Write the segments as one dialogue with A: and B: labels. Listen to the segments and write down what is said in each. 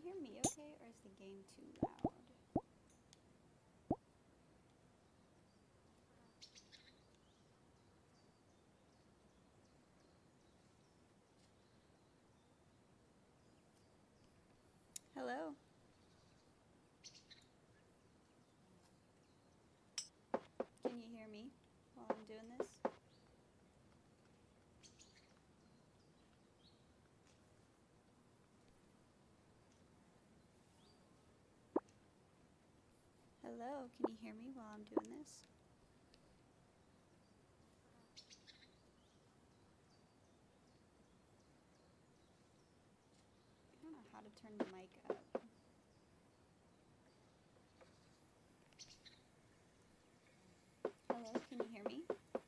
A: hear me okay, or is the game too loud? Hello? Can you hear me while I'm doing this? Hello, can you hear me while I'm doing this? I don't know how to turn the mic up. Hello, can you hear me?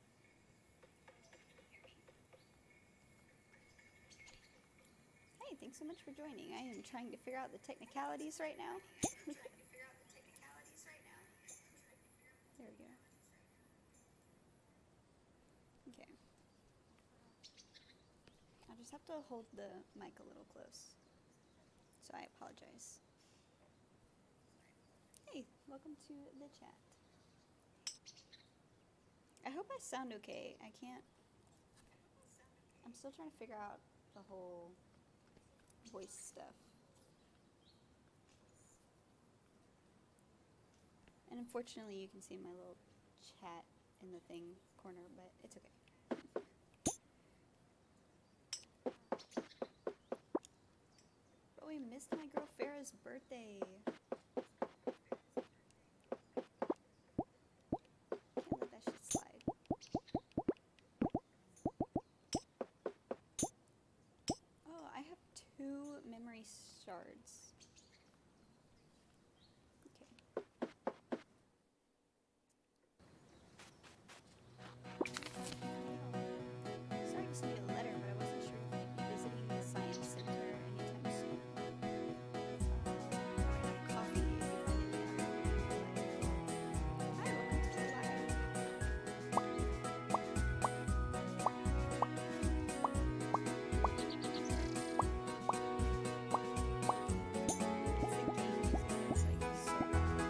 A: Hey, thanks so much for joining. I am trying to figure out the technicalities right now. There we go. Okay. I just have to hold the mic a little close. So I apologize. Hey, welcome to the chat. I hope I sound okay. I'm still trying to figure out the whole voice stuff. And unfortunately you can see my little chat in the thing corner, but it's okay. But we missed my girl Farah's birthday. Can't let that shit slide. Oh, I have 2 memory shards. Sorry to send you a letter, but I wasn't sure if you'd be visiting the Science Center anytime soon. Or have coffee if you find it Hi, welcome to the live. It's the game music that's like so loud.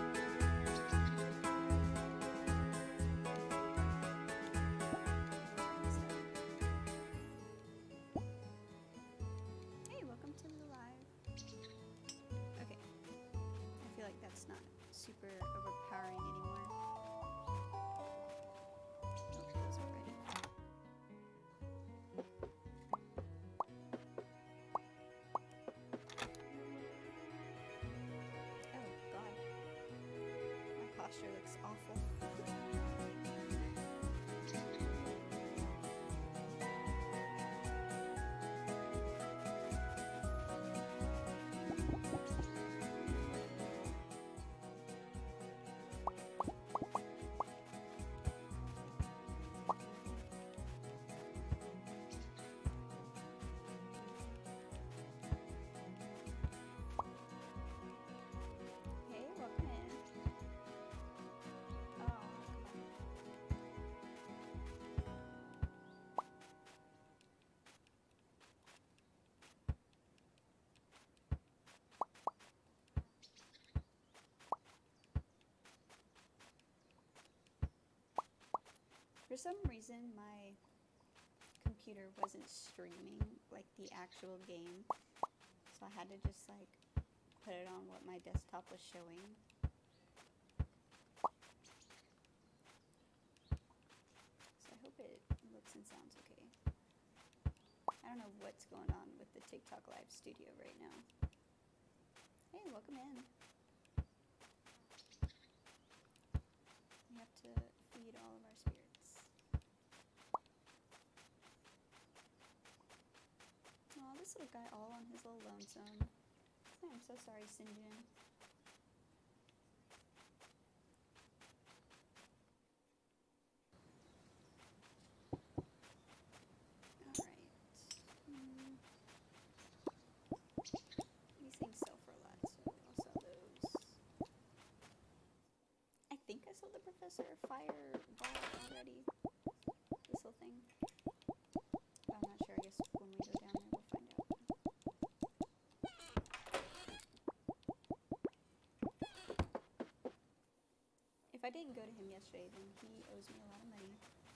A: Hey, welcome to the live. Okay. I feel like that's not super overpowering anymore. Oh, those are ready. Oh, God. My posture looks awful. Hey, welcome in. Oh, come on. For some reason, my computer wasn't streaming like the actual game, so I had to just like put it on what my desktop was showing. So I hope it looks and sounds okay. I don't know what's going on with the TikTok Live studio right now. Hey, welcome in. We have to feed all of our spirits. Aw, this little guy all on his little lonesome. I'm so sorry, Sinjin. Alright. These things sell for a lot, so I'll sell those. I think I sold the Professor a fireball already. This whole thing. But I'm not sure. I guess when we go down there we'll find out. I didn't go to him yesterday, then he owes me a lot of money.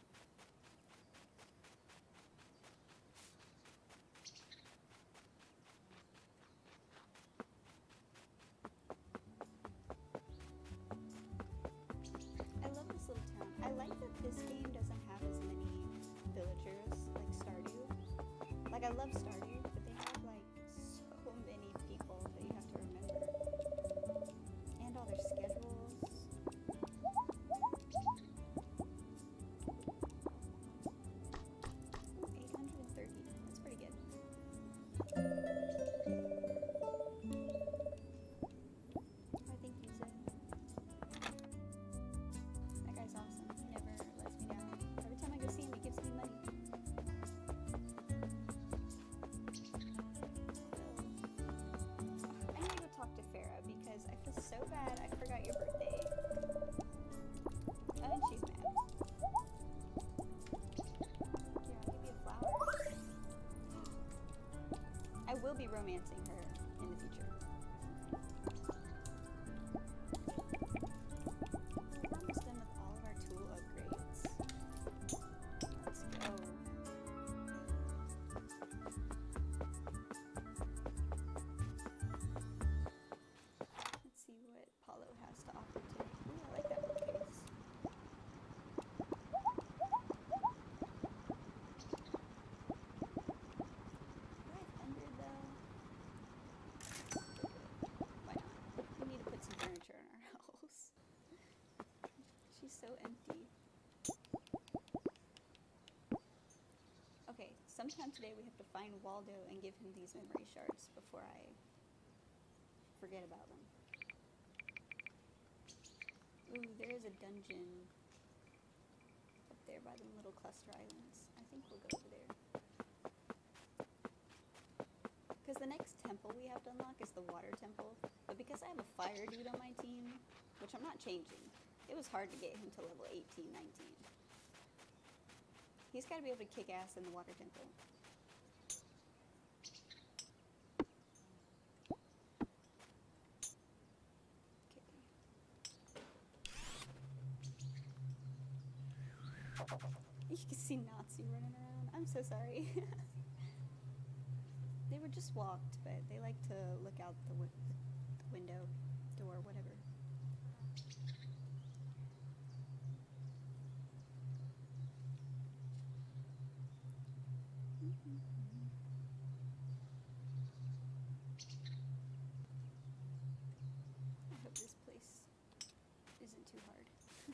A: I love this little town. I like that this game doesn't have as many villagers like Stardew. Like, I love Stardew, but they have like so many people that you have to remember. And all their schedules. 830. That's pretty good. I think he's in. That guy's awesome. He never lets me down. Every time I go see him, he gives me money. I need to go talk to Farah because I feel so bad I forgot your birthday. And she's mad. Here, I'll give you a flower. I will be romancing her in the future. We're almost done with all of our tool upgrades. Let's go. Let's see what Paulo has to offer today. Ooh, I like that bookcase. 500 though. Why not? We need to put some furniture in our house. She's so empty. Okay, sometime today we have to find Waldo and give him these memory shards before I forget about them. Ooh, there is a dungeon up there by them little cluster islands. I think we'll go over there. Because the next temple we have to unlock is the water temple. But because I have a fire dude on my team, which I'm not changing, it was hard to get him to level 18, 19. He's got to be able to kick ass in the water temple. You can see Natsu running around. I'm so sorry. They were just walked, but they like to look out the window, door, whatever. I hope this place isn't too hard.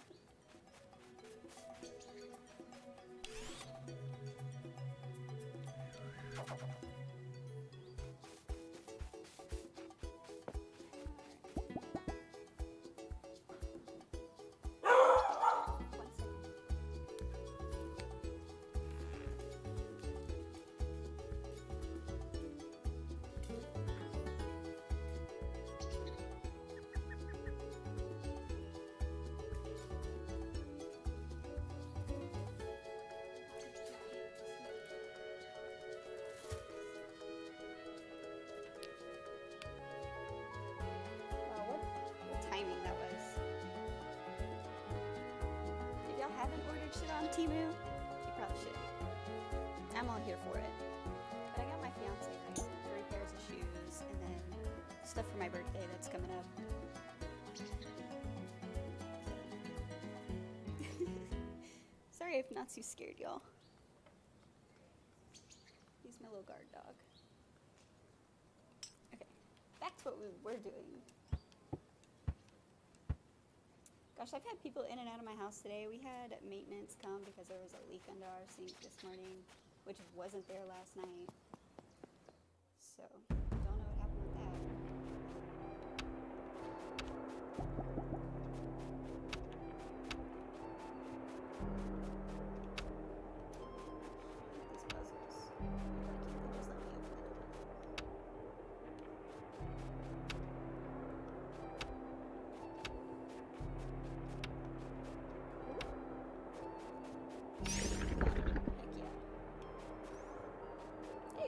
A: Timing that was. If y'all haven't ordered shit on Temu, you probably should. I'm all here for it. But I got my fiance like 3 pairs of shoes and then stuff for my birthday that's coming up. Sorry if not too scared, y'all. He's my little guard dog. Okay, back to what we were doing. Gosh, I've had people in and out of my house today. We had maintenance come because there was a leak under our sink this morning, which wasn't there last night. So, don't know what happened with that. These puzzles. Why can't they just let me open it? Heck yeah. Hey,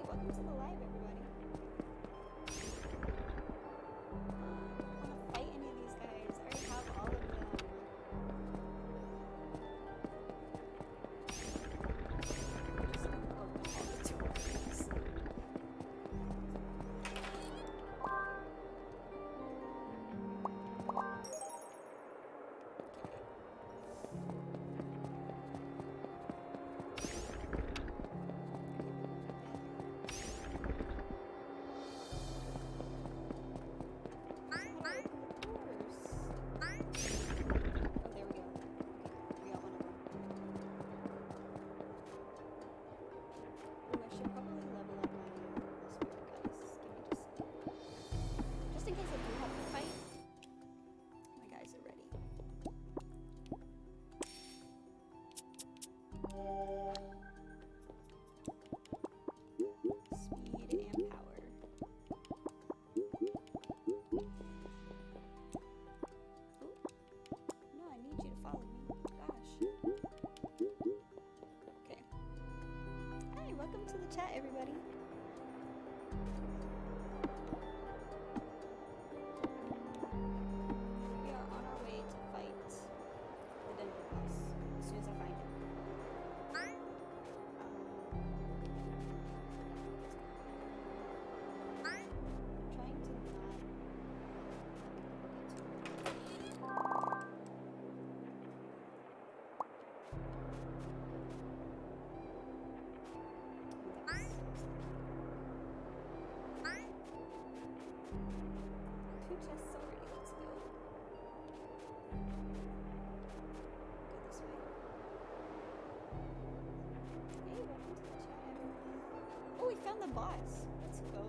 A: boss. Let's go.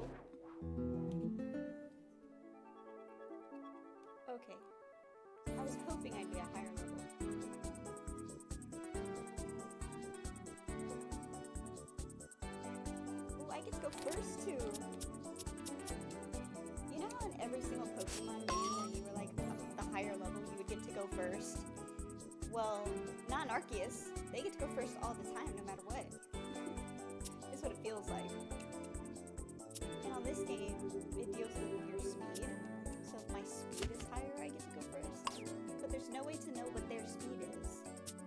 A: Okay. I was hoping I'd be a higher level. Oh, I get to go first too. You know how in every single Pokemon game when you were like the higher level, you would get to go first? Well, not in Arceus. They get to go first all the time, no matter what. That's what it feels like. And on this game, it deals with your speed. So if my speed is higher, I get to go first. But there's no way to know what their speed is.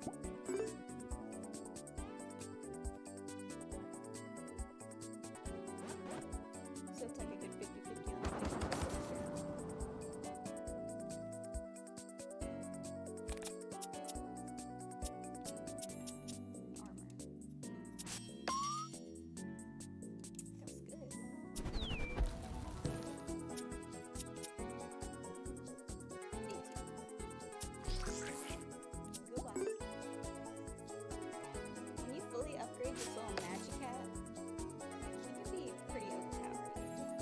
A: So it's like a good 50-50 on the fight. This little magic hat, he can be pretty overpowered.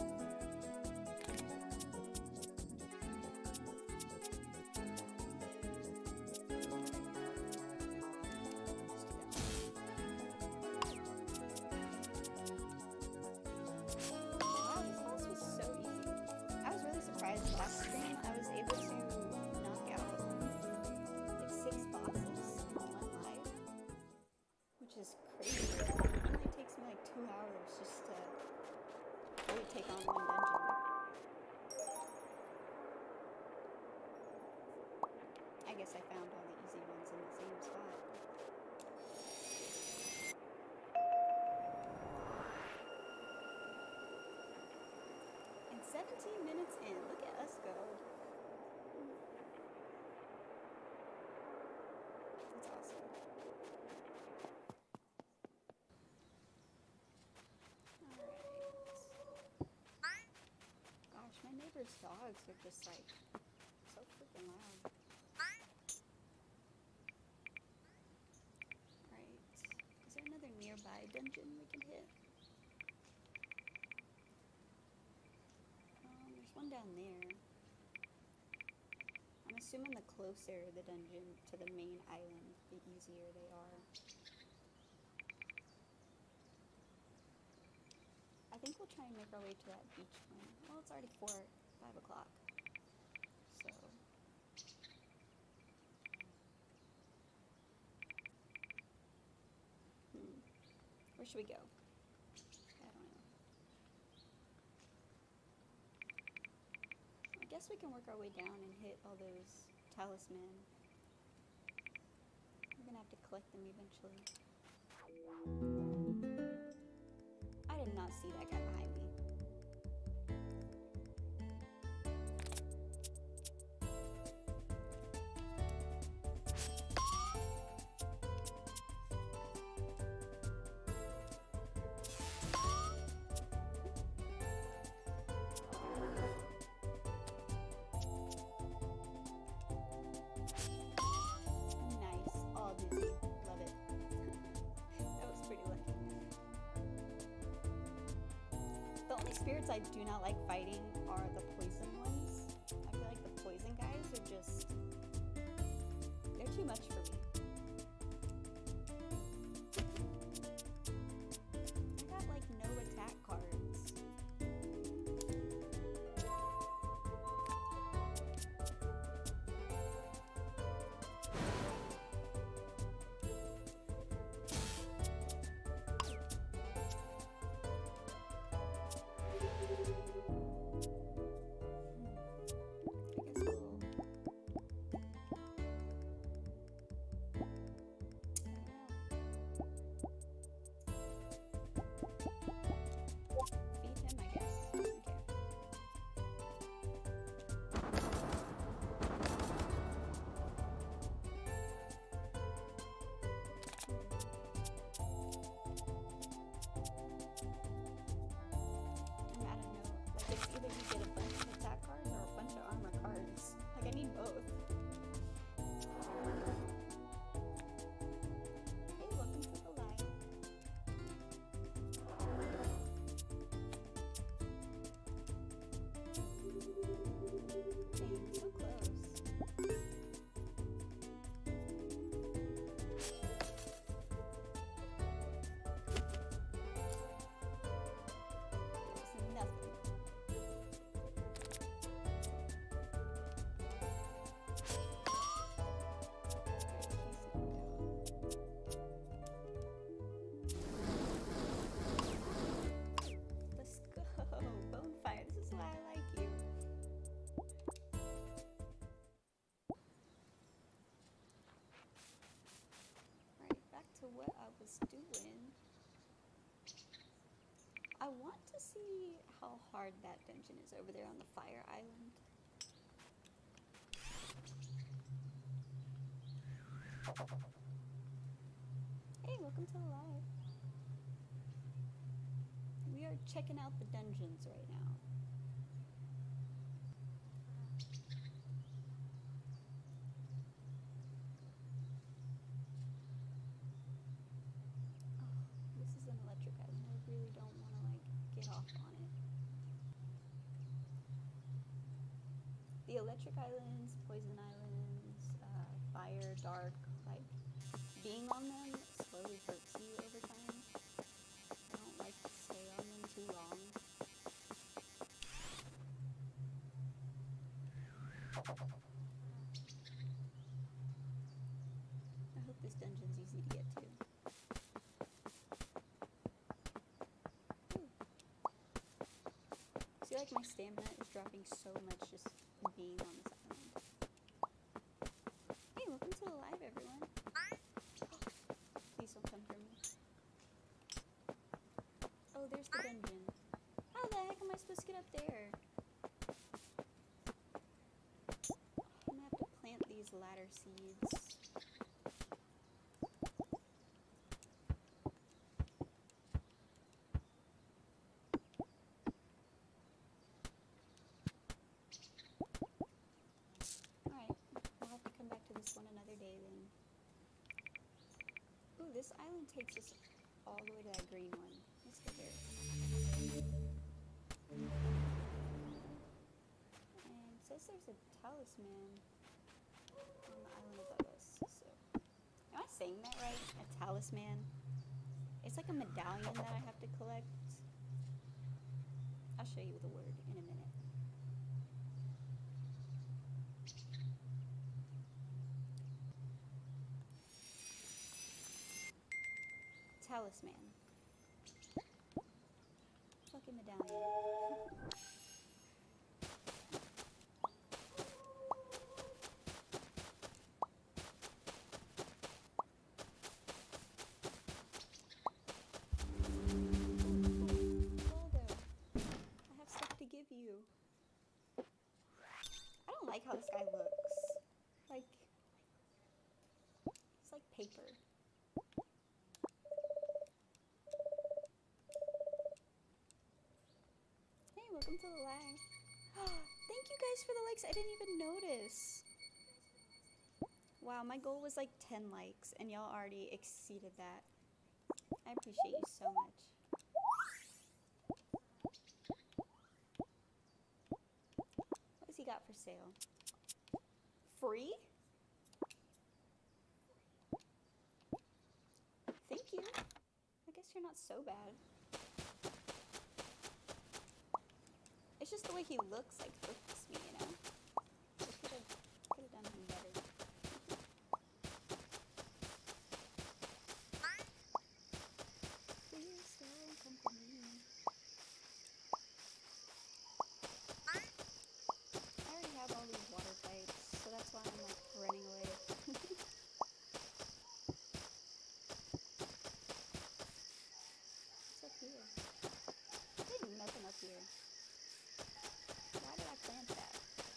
A: Wow, this boss was so easy. I was really surprised last stream I was able to knock out like 6 bosses in 1 live, which is crazy. It only takes me like 2 hours just to fully take on 1 dungeon. I guess I found all the easy ones in the same spot. And 17 minutes in, look at us go. That's awesome. Gosh, my neighbor's dogs are just like so freaking loud. Alright, is there another nearby dungeon we can hit? There's one down there. I'm assuming the closer the dungeon to the main island, the easier they are. I think we'll try and make our way to that beach one. Well, it's already 5 o'clock. So. Where should we go? I don't know. I guess we can work our way down and hit all those talisman. We're gonna have to collect them eventually. I did not see that guy behind me. Nice. All dizzy. Love it. That was pretty lucky. The only spirits I do not like fighting are the poison ones. I feel like the poison guys are just... they're too much for me. I got like no attack cards. I guess we'll see how hard that dungeon is over there on the fire island. Hey, welcome to the live. We are checking out the dungeons right now. Oh, this is an electric island. I really don't want to like get off on it. The electric islands, poison islands, fire, dark, like being on them slowly hurts you over time. I don't like to stay on them too long. I hope this dungeon's easy to get to. Ooh. See, like my stamina is dropping so much just being on this island. Hey, welcome to the live, everyone. Please don't come for me. Oh, there's the dungeon. How the heck am I supposed to get up there? I'm gonna have to plant these ladder seeds. Alright, we'll have to come back to this one another day then. Ooh, this island takes us all the way to that green one. Let's go there. And it says there's a talisman on the island above us. So, am I saying that right? A talisman? It's like a medallion that I have to collect. I'll show you the word in a minute. Talisman. Fucking medallion. Goldo, I have stuff to give you. I don't like how this guy looks. Like, it's like paper. Welcome to the live. Thank you guys for the likes. I didn't even notice. Wow, my goal was like 10 likes and y'all already exceeded that. I appreciate you so much. What has he got for sale? Free? Thank you. I guess you're not so bad. It's just the way he looks, like, hooks me, you know? I could have done him better. Please don't come for me. I already have all these water pipes, so that's why I'm, like, running away. What's up here? There's nothing up here. Why did I plant that?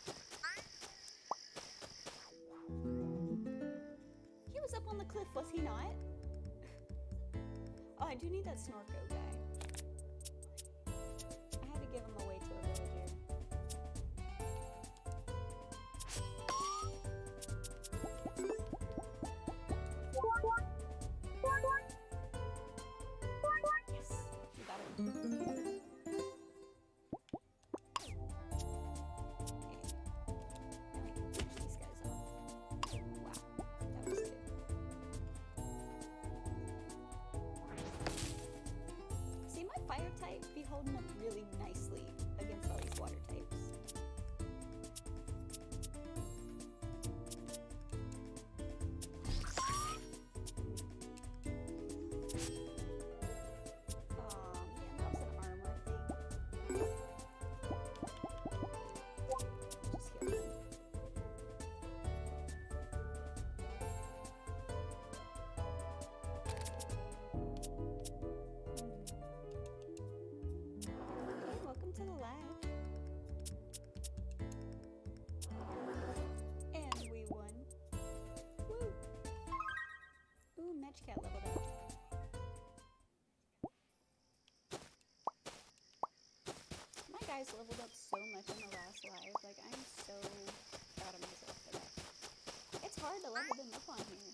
A: He was up on the cliff, was he not? Oh, I do need that Snorko guy. I had to give him away to a villager. Yes, we got it. guys leveled up so much in the last live. Like, I'm so proud of myself for that. It's hard to level them up on here.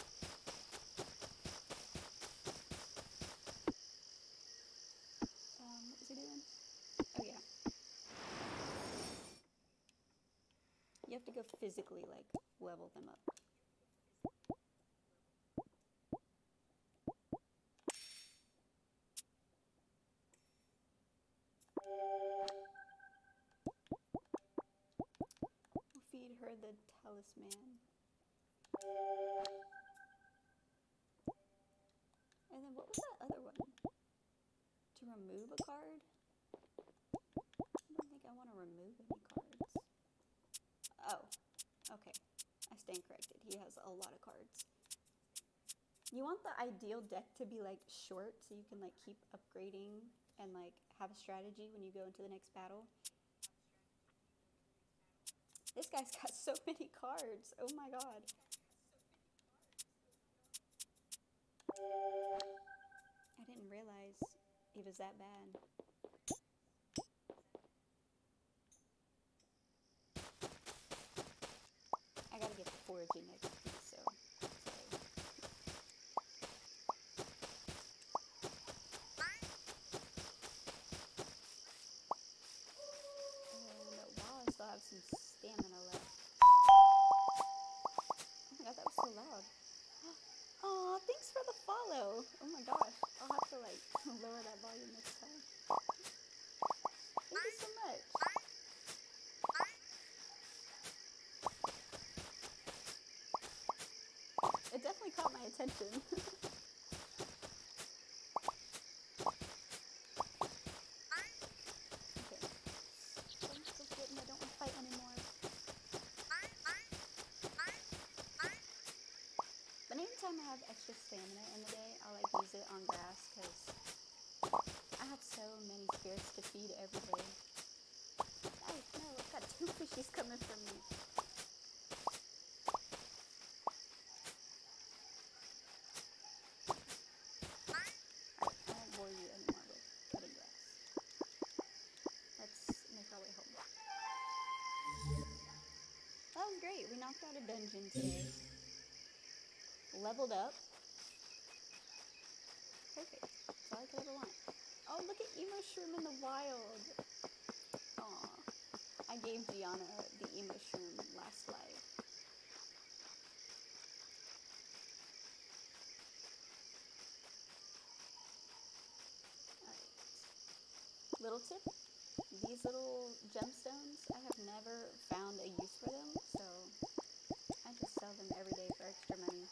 A: What was he doing? Oh, yeah. You have to go physically, like, level them up. We'll feed her the talisman. And then what was that other one? To remove a card? I don't think I want to remove any cards. Oh, okay. I stand corrected. He has a lot of cards. You want the ideal deck to be like short so you can like keep upgrading and like have a strategy when you go into the next battle. This guy's got so many cards. Oh my god. I didn't realize he was that bad. I gotta get the foraging XP, so sorry. And while I still have some stamina left. Oh my god, that was so loud. Aw, thanks for the follow. Oh my gosh, I'll have to like lower that volume next time. Thank you so much. It definitely caught my attention. Okay. Don't forget me, I don't want to fight anymore. But anytime I have extra stamina in the day, I'll like use it on grass because I have so many spirits to feed every day. Oh no, I've got 2 fishies coming for me. Alright, I won't bore you anymore with cutting grass. Let's make our way home. That was great. We knocked out a dungeon today. Leveled up. Perfect. That's all I could ever want. Oh, look at Emo Shroom in the wild. Aw. I gave Gianna the Emo Shroom last live. Alright. Little tip. These little gemstones, I have never found a use for them, so I just sell them every day for extra money.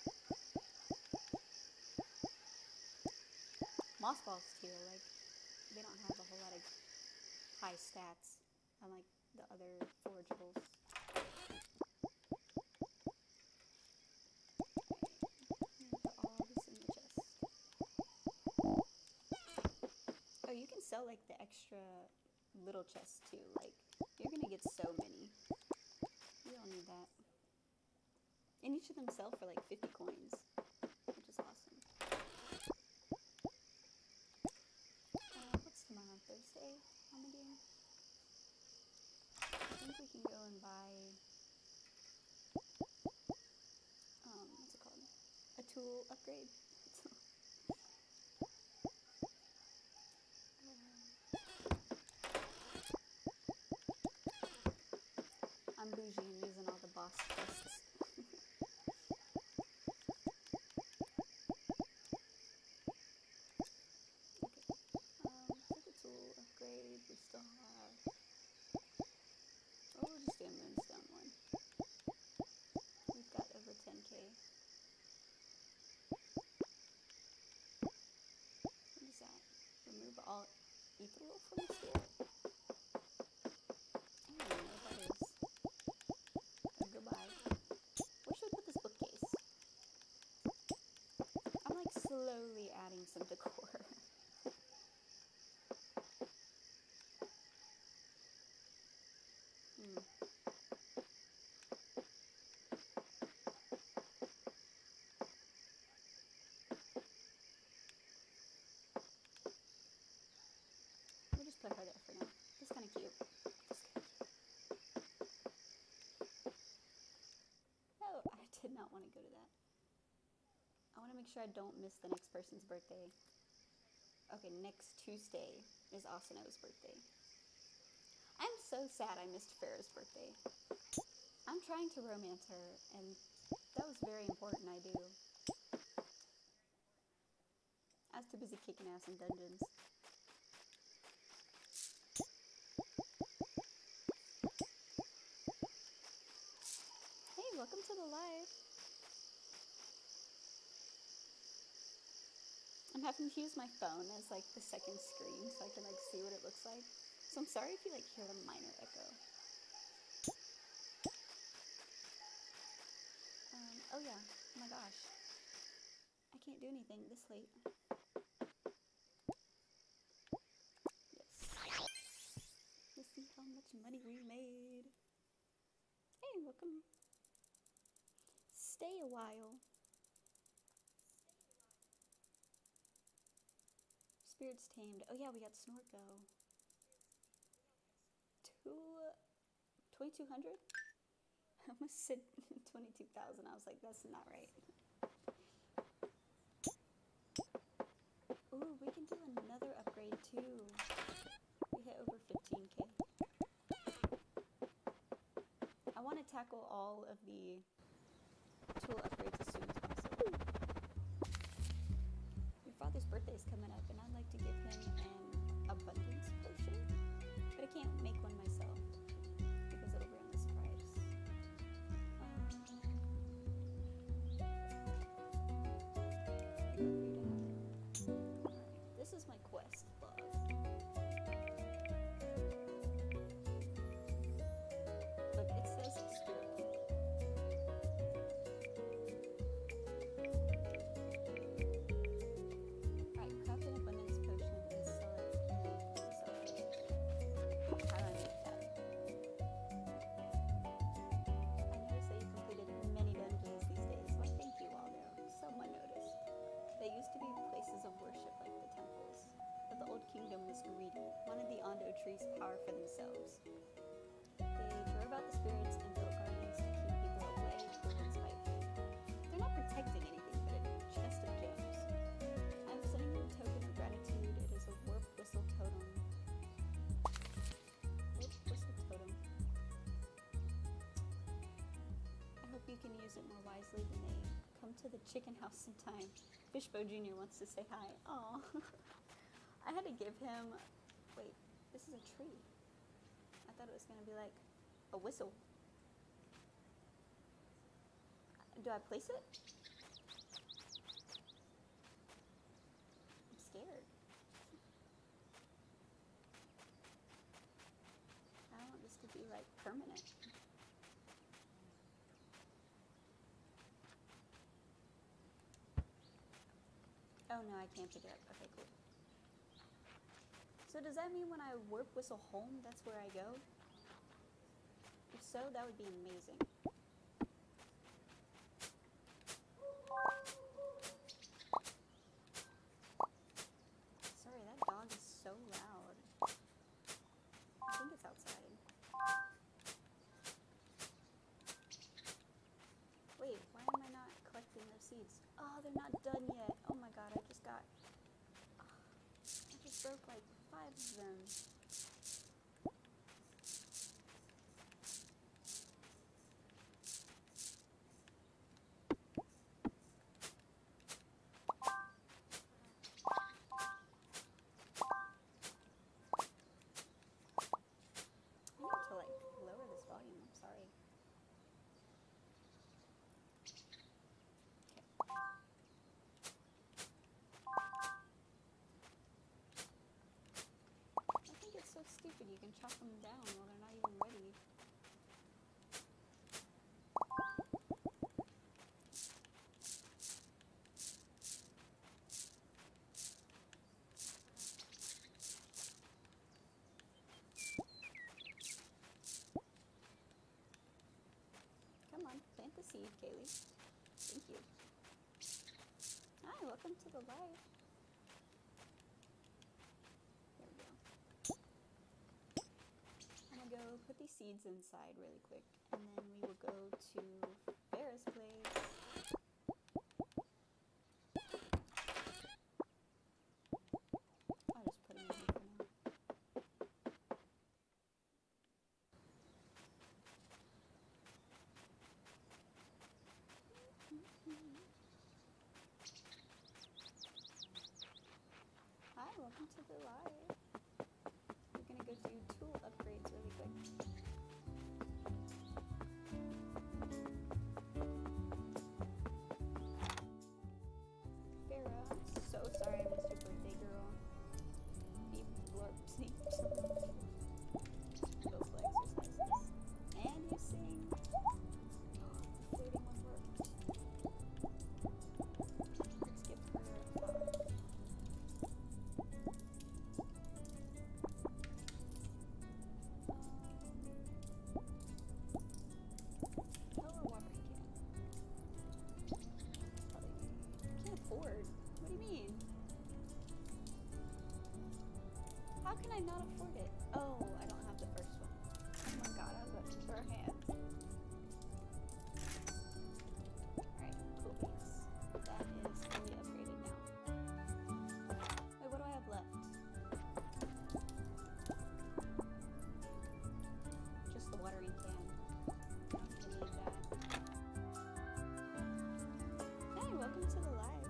A: Moss balls too, like, they don't have a whole lot of high stats, unlike the other forageables. Put all this in the chest. Oh, you can sell like the extra little chests too, like, you're gonna get so many. You don't need that. And each of them sell for like 50 coins, which is awesome. What's tomorrow? Thursday on the game? I think we can go and buy, what's it called? A tool upgrade. I'm bougie and using all the boss chests. Okay, for the tool upgrade, we still have, we'll just do a Moonstone one. We've got over 10k. What is that? Remove all ethereal from the spirit? I don't even know what that is. Oh, goodbye. Where should I put this bookcase? I'm like slowly adding some decor. We'll just put her there for now. This make sure I don't miss the next person's birthday. Okay, next Tuesday is Asano's birthday. I'm so sad I missed Farrah's birthday. I'm trying to romance her, and that was very important, I do. I was too busy kicking ass in dungeons. Hey, welcome to the live. I'm having to use my phone as like the second screen so I can like see what it looks like. So I'm sorry if you like hear a minor echo. Oh yeah, oh my gosh. I can't do anything this late. Yes. Let's see how much money we made. Hey, welcome. Stay a while. Spirits tamed. Oh yeah, we got Snorko. 2,200? I almost said 22,000. I was like, that's not right. Ooh, we can do another upgrade too. We hit over 15k. I want to tackle all of the tool upgrades as soon as possible. Your father's birthday is coming up, and I'd like to give him an abundance potion, but I can't make one myself because it'll ruin this price. This is my quest log. Look, it says spirit. Alright, craft an abundance potion and sell it. How do I make that? I noticed that you completed many dungeons these days. Why, thank you, Waldo. Someone noticed. They used to be places of worship like the temples, but the old kingdom was greedy, wanted the Ondo tree's power for themselves. They drove out the spirits and built gardens to keep people away from its spite. They're not protecting anything but a chest of gems. I'm sending you a token of gratitude. It is a warp whistle totem. Warp whistle totem. I hope you can use it more wisely than they. Come to the chicken house sometime. Fishbow Jr. wants to say hi. Aw. I had to give him... Wait, this is a tree. I thought it was going to be like a whistle. Do I place it? I'm scared. I want this to be like permanent. Oh no, I can't pick it up. Okay, cool. So does that mean when I warp whistle home, that's where I go? If so, that would be amazing. Sorry, that dog is so loud. I think it's outside. Wait, why am I not collecting those seeds? Oh, they're not done yet. Oh my god, I just broke like 5 of them. I need to like lower this volume, I'm sorry. So stupid, you can chop them down while they're not even ready. Come on, plant the seed, Kaylee. Thank you. Hi, welcome to the live. There we go. I'm gonna go put these seeds inside really quick, and then we will go to Farrah's place. the live. We're gonna go do tool upgrades really quick. Farah, I'm so sorry I missed your birthday, girl. Beep, blurp, sleep, those leg exercises. And you sing. The flirting one worked. Let's give her a thought. Fill a watering can. Probably, I can't afford. What do you mean? How can I not afford it? Oh, I don't have the first one. Oh my god, I was about to throw hands. Alright, cool beans. That is fully upgraded now. Wait, what do I have left? Just the watering can. I need that. Hey, welcome to the live.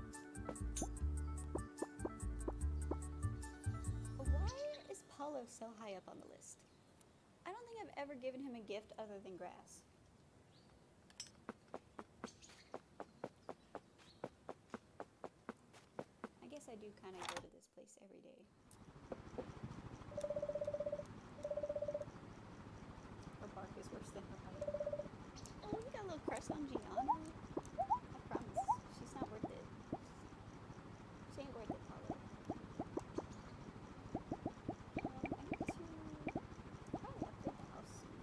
A: Why is Paulo so high up on the list? I don't think I've ever given him a gift other than grass. I guess I do kind of go to this place every day. Her bark is worse than her bite. Oh, you got a little crush on Gianna? I promise, she's not worth it. She ain't worth it, Paulo. I need to probably upgrade the house soon.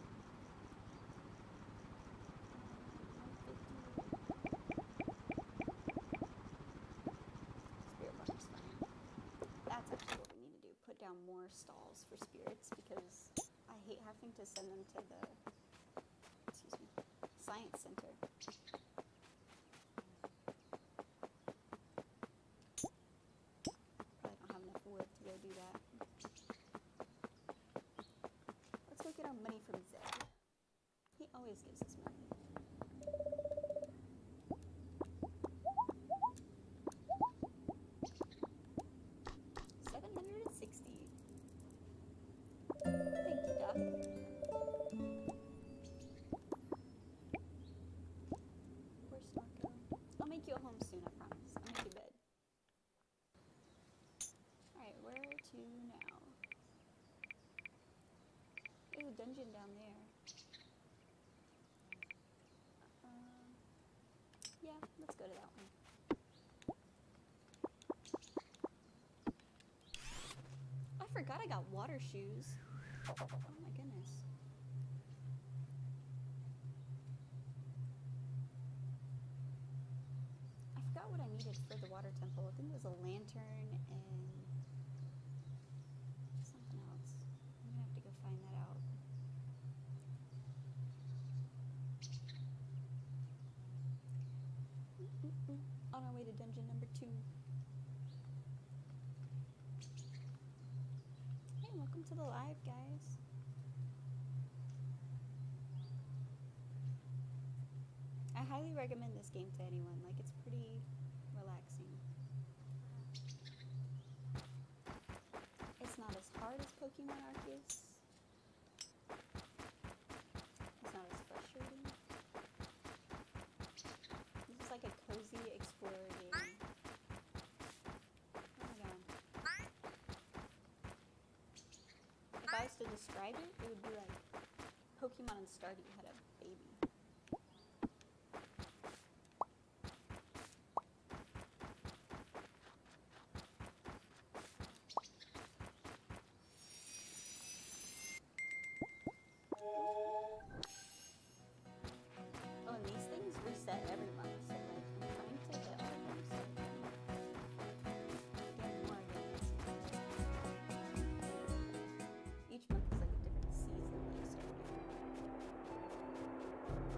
A: 150. Spirit box, fine. That's actually what we need to do. Put down more stalls for spirits because I hate having to send them to the, excuse me, science center. Probably don't have enough wood to go do that. Let's go get our money from Zed. He always gives us money. $760. Thank you, Doc. Where's Snorko? I'll make you a home soon, I promise. I'll make you a bed. Alright, where to now? There's a dungeon down there. Yeah, let's go to that one. I forgot I got water shoes. Oh my goodness. I forgot what I needed for the water temple. I think it was a lantern and something else. I'm gonna have to go find that out. On our way to dungeon number 2. Hey, welcome to the live, guys. I highly recommend this game to anyone. Like, it's pretty relaxing. It's not as hard as Pokemon Arceus. It's not as frustrating. This is like a cozy explorer game. Oh my god. If I was to describe it, it would be like Pokemon and Stardew had a baby. Oh, and these things reset every month, so like I'm trying to get all of them so I can get more again. Each month is like a different season, like Stardew.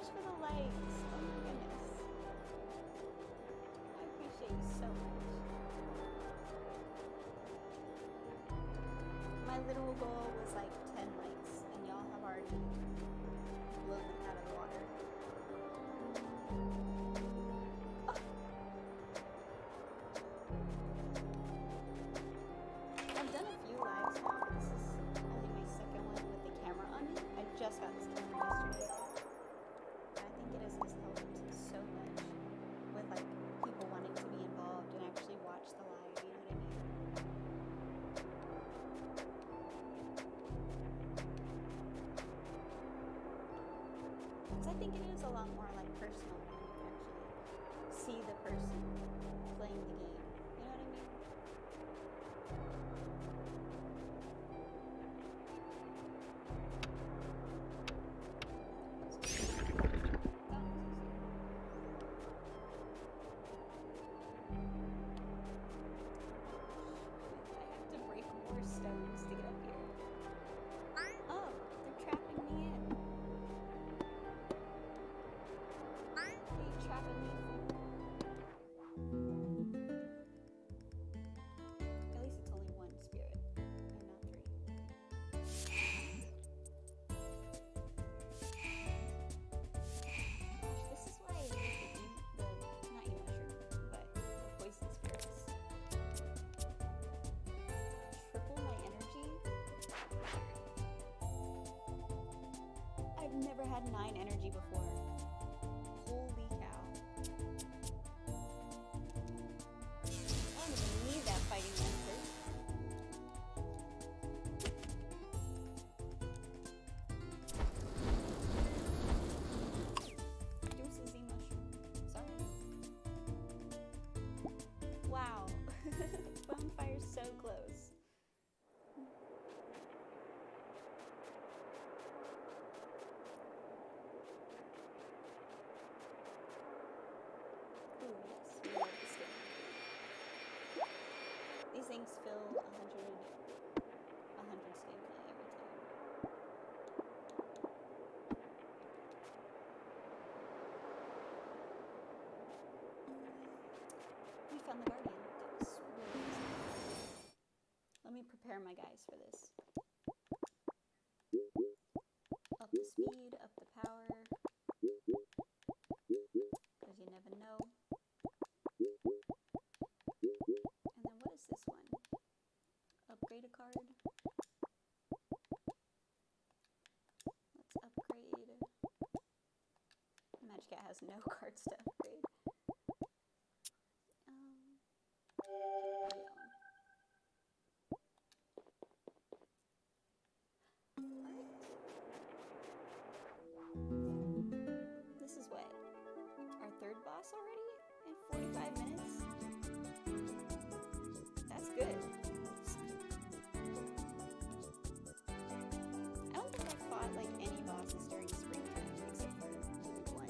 A: much for the likes. Oh my goodness. I appreciate you so much. My literal goal was like 10 likes, and y'all have already blown it out of the water. Oh. I've done a few lives now. This is only my second one with the camera on it. I just got this camera yesterday. I think it has helped so much with like people wanting to be involved and actually watch the live, you know what I mean? Because I think it is a lot more like personal when you can actually see the person playing the game, you know what I mean? I have to break more stones to get up here. Oh, they're trapping me in. Are you trapping me, fool? At least it's only one spirit and not three. Gosh, this is why I hate the not mushroom, but the poison spirits. Triple my energy? I've never had 9 energy before. Holy cow. I don't even need that fighting lancer. Deuces, mushroom. Sorry. Wow. Bonefire's so close. Ooh, yes, we love the skin. These things fill 100 stamina every time. We found the guardian. That was really easy. Let me prepare my guys for this. Up the speed, up the power. Because you never know. And then what is this one? Upgrade a card. Let's upgrade. Magic Cat has no cards to upgrade. Alright. This is what? Our third boss already? In 45 minutes? That's good. I don't think I've fought like any bosses during springtime except for one.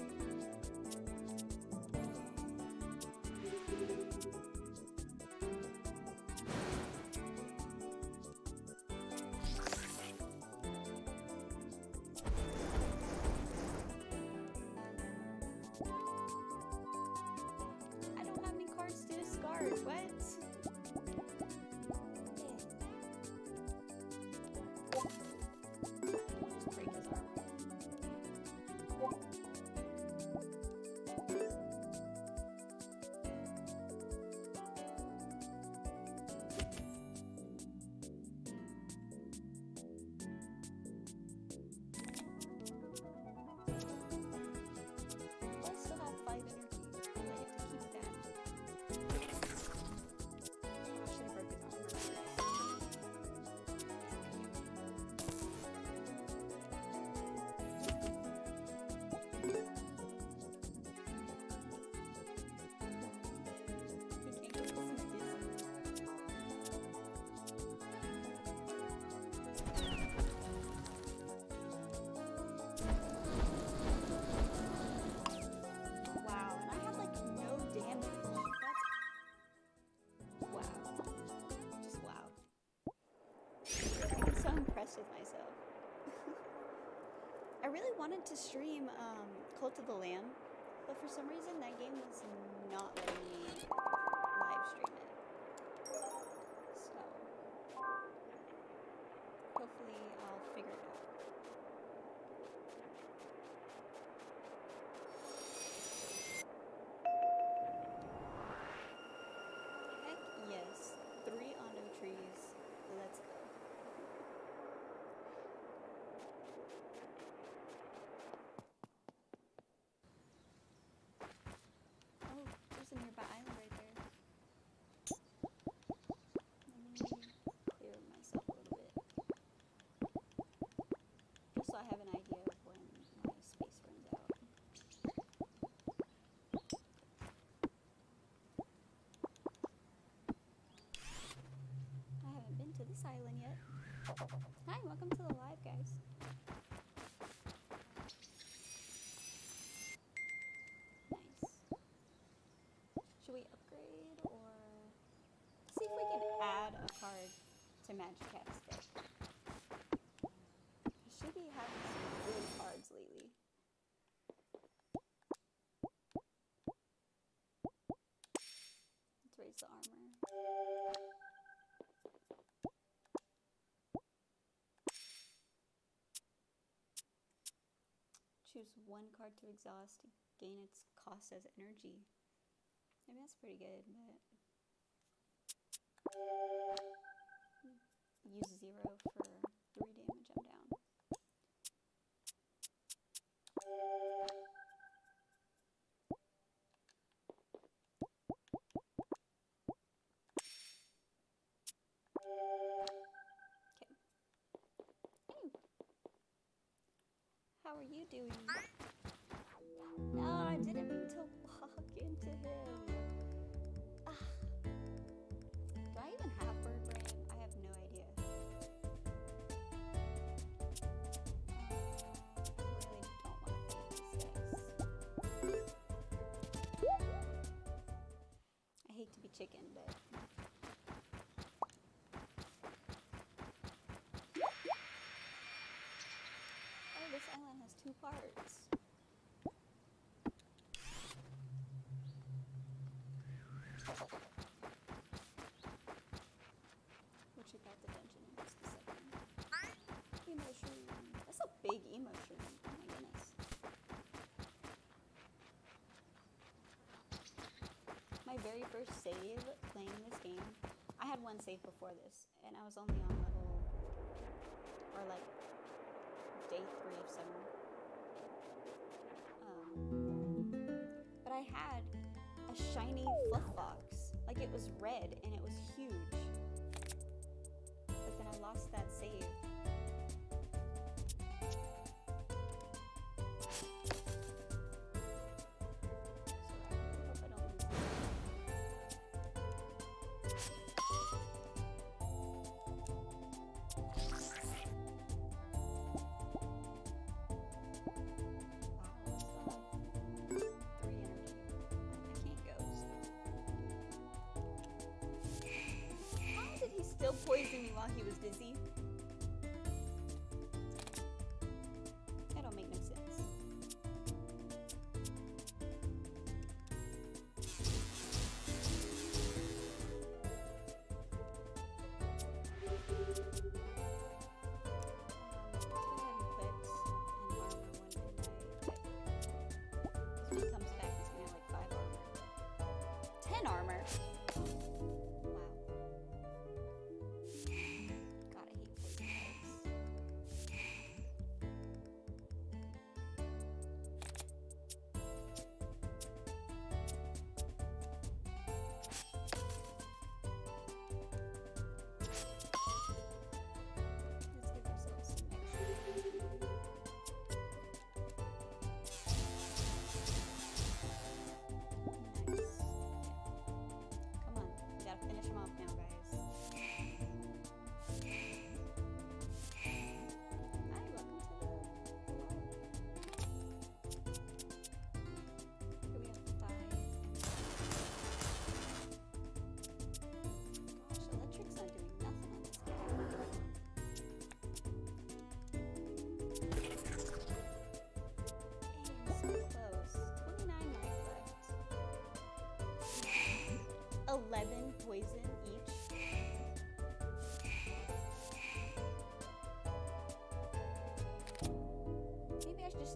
A: I don't have any cards to discard. What? Just break his armor. I still have 5 energy. I have to keep that. I should have broke his armor. He can't go because he's dizzy. Wow, and I have like no damage. That's wow. Just wow. I'm so impressed with myself. I really wanted to stream Cult of the Lamb, but for some reason that game was not letting me live stream it. So hopefully I'll figure it out. Heck yes, 3 Ondo trees. Let's go. Oh, there's a nearby island right there. Let me clear myself a little bit. Just so I have an idea of when my space runs out. I haven't been to this island yet. Hi, welcome to the live, guys. Nice. Should we upgrade or see if we can add a card to Magic Cat's deck? She be having some good cards lately. Let's raise the armor. Choose 1 card to exhaust to gain its cost as energy. I mean, that's pretty good, but use 0 for 3 damage, I'm down. Okay. Hey. How are you doing? No, I didn't mean to walk into him. Ah. Do I even have bird brain? I have no idea. I really don't want to fight these guys. I hate to be chicken, but... Oh, this island has 2 parts. We'll check out the dungeon in just a second. Emotion. That's a big emotion. Oh my goodness. My very first save playing this game, I had 1 save before this, and I was only on level, or like day 3 of summer. But I had a shiny fluff box. Like, it was red and it was huge. But then I lost that save. So I really hope I don't lose it. Still poisoned me while he was dizzy. That don't make no sense. This one comes back, he's gonna have like 5 armor. 10 armor?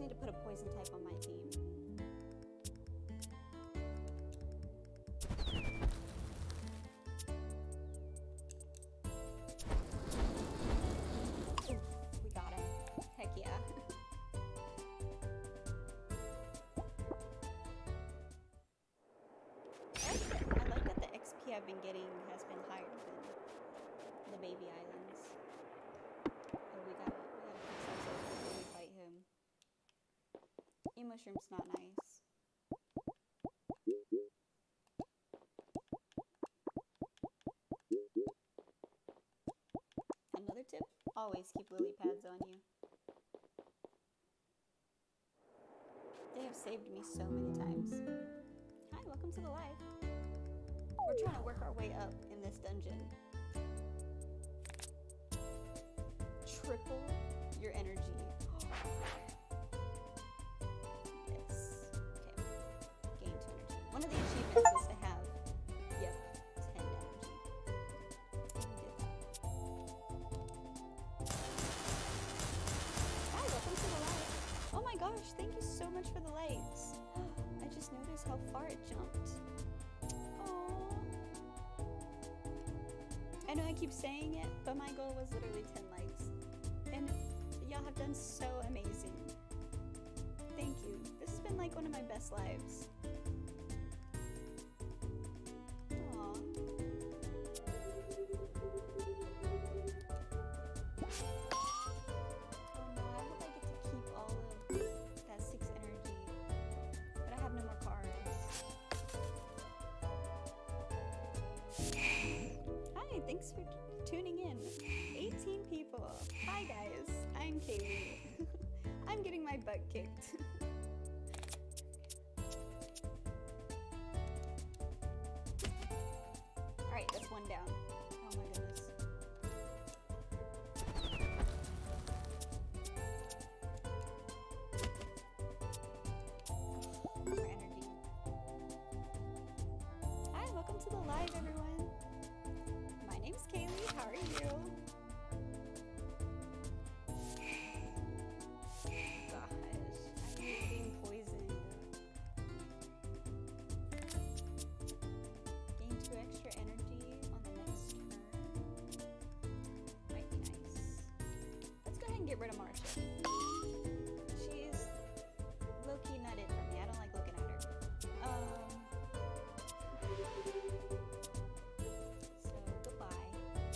A: need to put a poison type on my team. Ooh, we got him. Heck yeah. I like that the XP I've been getting has been higher than the baby islands. Oh, we gotta fix ourselves before we fight him. E-mushroom's not nice. Another tip, always keep lily pads on you. They have saved me so many times. Hi, welcome to the live. We're trying to work our way up in this dungeon. Triple your energy. Yes. Okay. Gain 2 energy. One of the achievements is to have, 10 energy. And we did that. Hi, welcome to the light. Oh my gosh, thank you so much for the lights. I just noticed how far it jumped. Aww. I know I keep saying it, but my goal was literally 10 likes. And y'all have done so amazing. Thank you. This has been like one of my best lives. Aww. Oh no, I hope I get to keep all of that 6 energy. But I have no more cards. Hi, thanks for tuning in. 18 people. Hi guys, I'm Kaylee. I'm getting my butt kicked. Alright, that's one down. Oh my goodness. More energy. Hi, welcome to the live, everyone. My name's Kaylee. How are you? Get rid of Marcia. She's low-key not it for me. I don't like looking at her. So goodbye.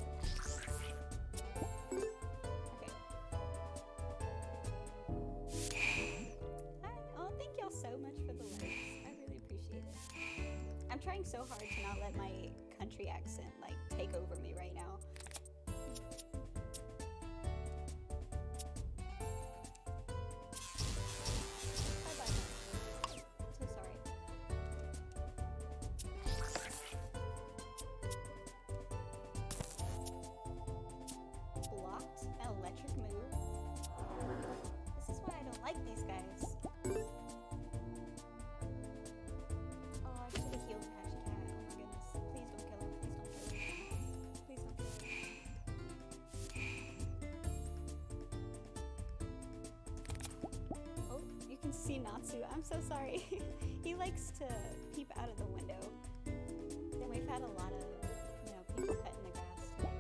A: Okay. Hi. Oh, thank y'all so much for the likes. I really appreciate it. I'm trying so hard to not let my country accent like take over me right now. These guys. Oh, I should have healed Patch Cat. Oh my goodness. Please don't kill him. Please don't kill him. Please don't kill him. Oh, you can see Natsu. I'm so sorry. He likes to peep out of the window. And we've had a lot of, people cutting the grass today.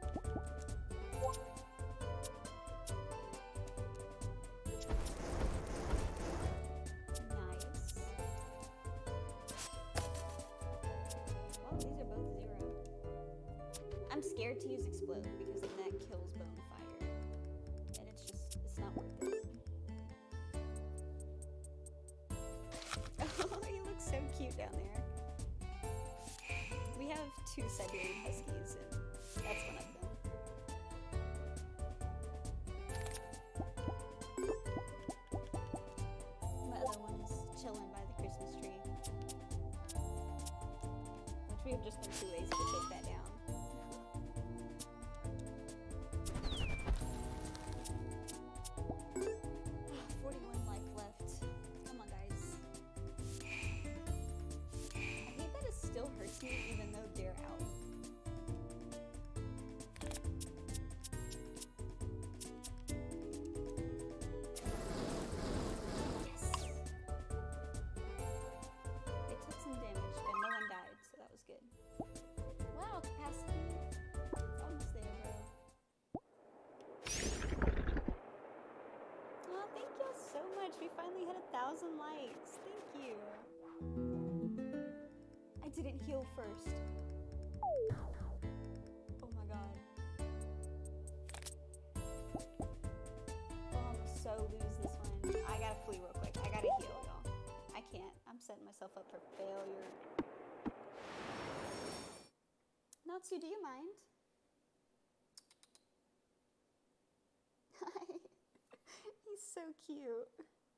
A: I'm scared to use Explode because then that kills Bone Fire. And it's not worth it. Oh, he looks so cute down there. We have 2 Siberian Huskies, and that's one of them. My other one is chilling by the Christmas tree. Which we have just been too lazy to take that down. 41 life left. Come on, guys. I hate that it still hurts me even though they're out. much. We finally hit 1,000 likes. Thank you. I didn't heal first. Oh my god. Oh, I'm so lose this one. I gotta flee real quick. I gotta heal, y'all. I can't. I'm setting myself up for failure. Natsu, do you mind? Hi. He's so cute.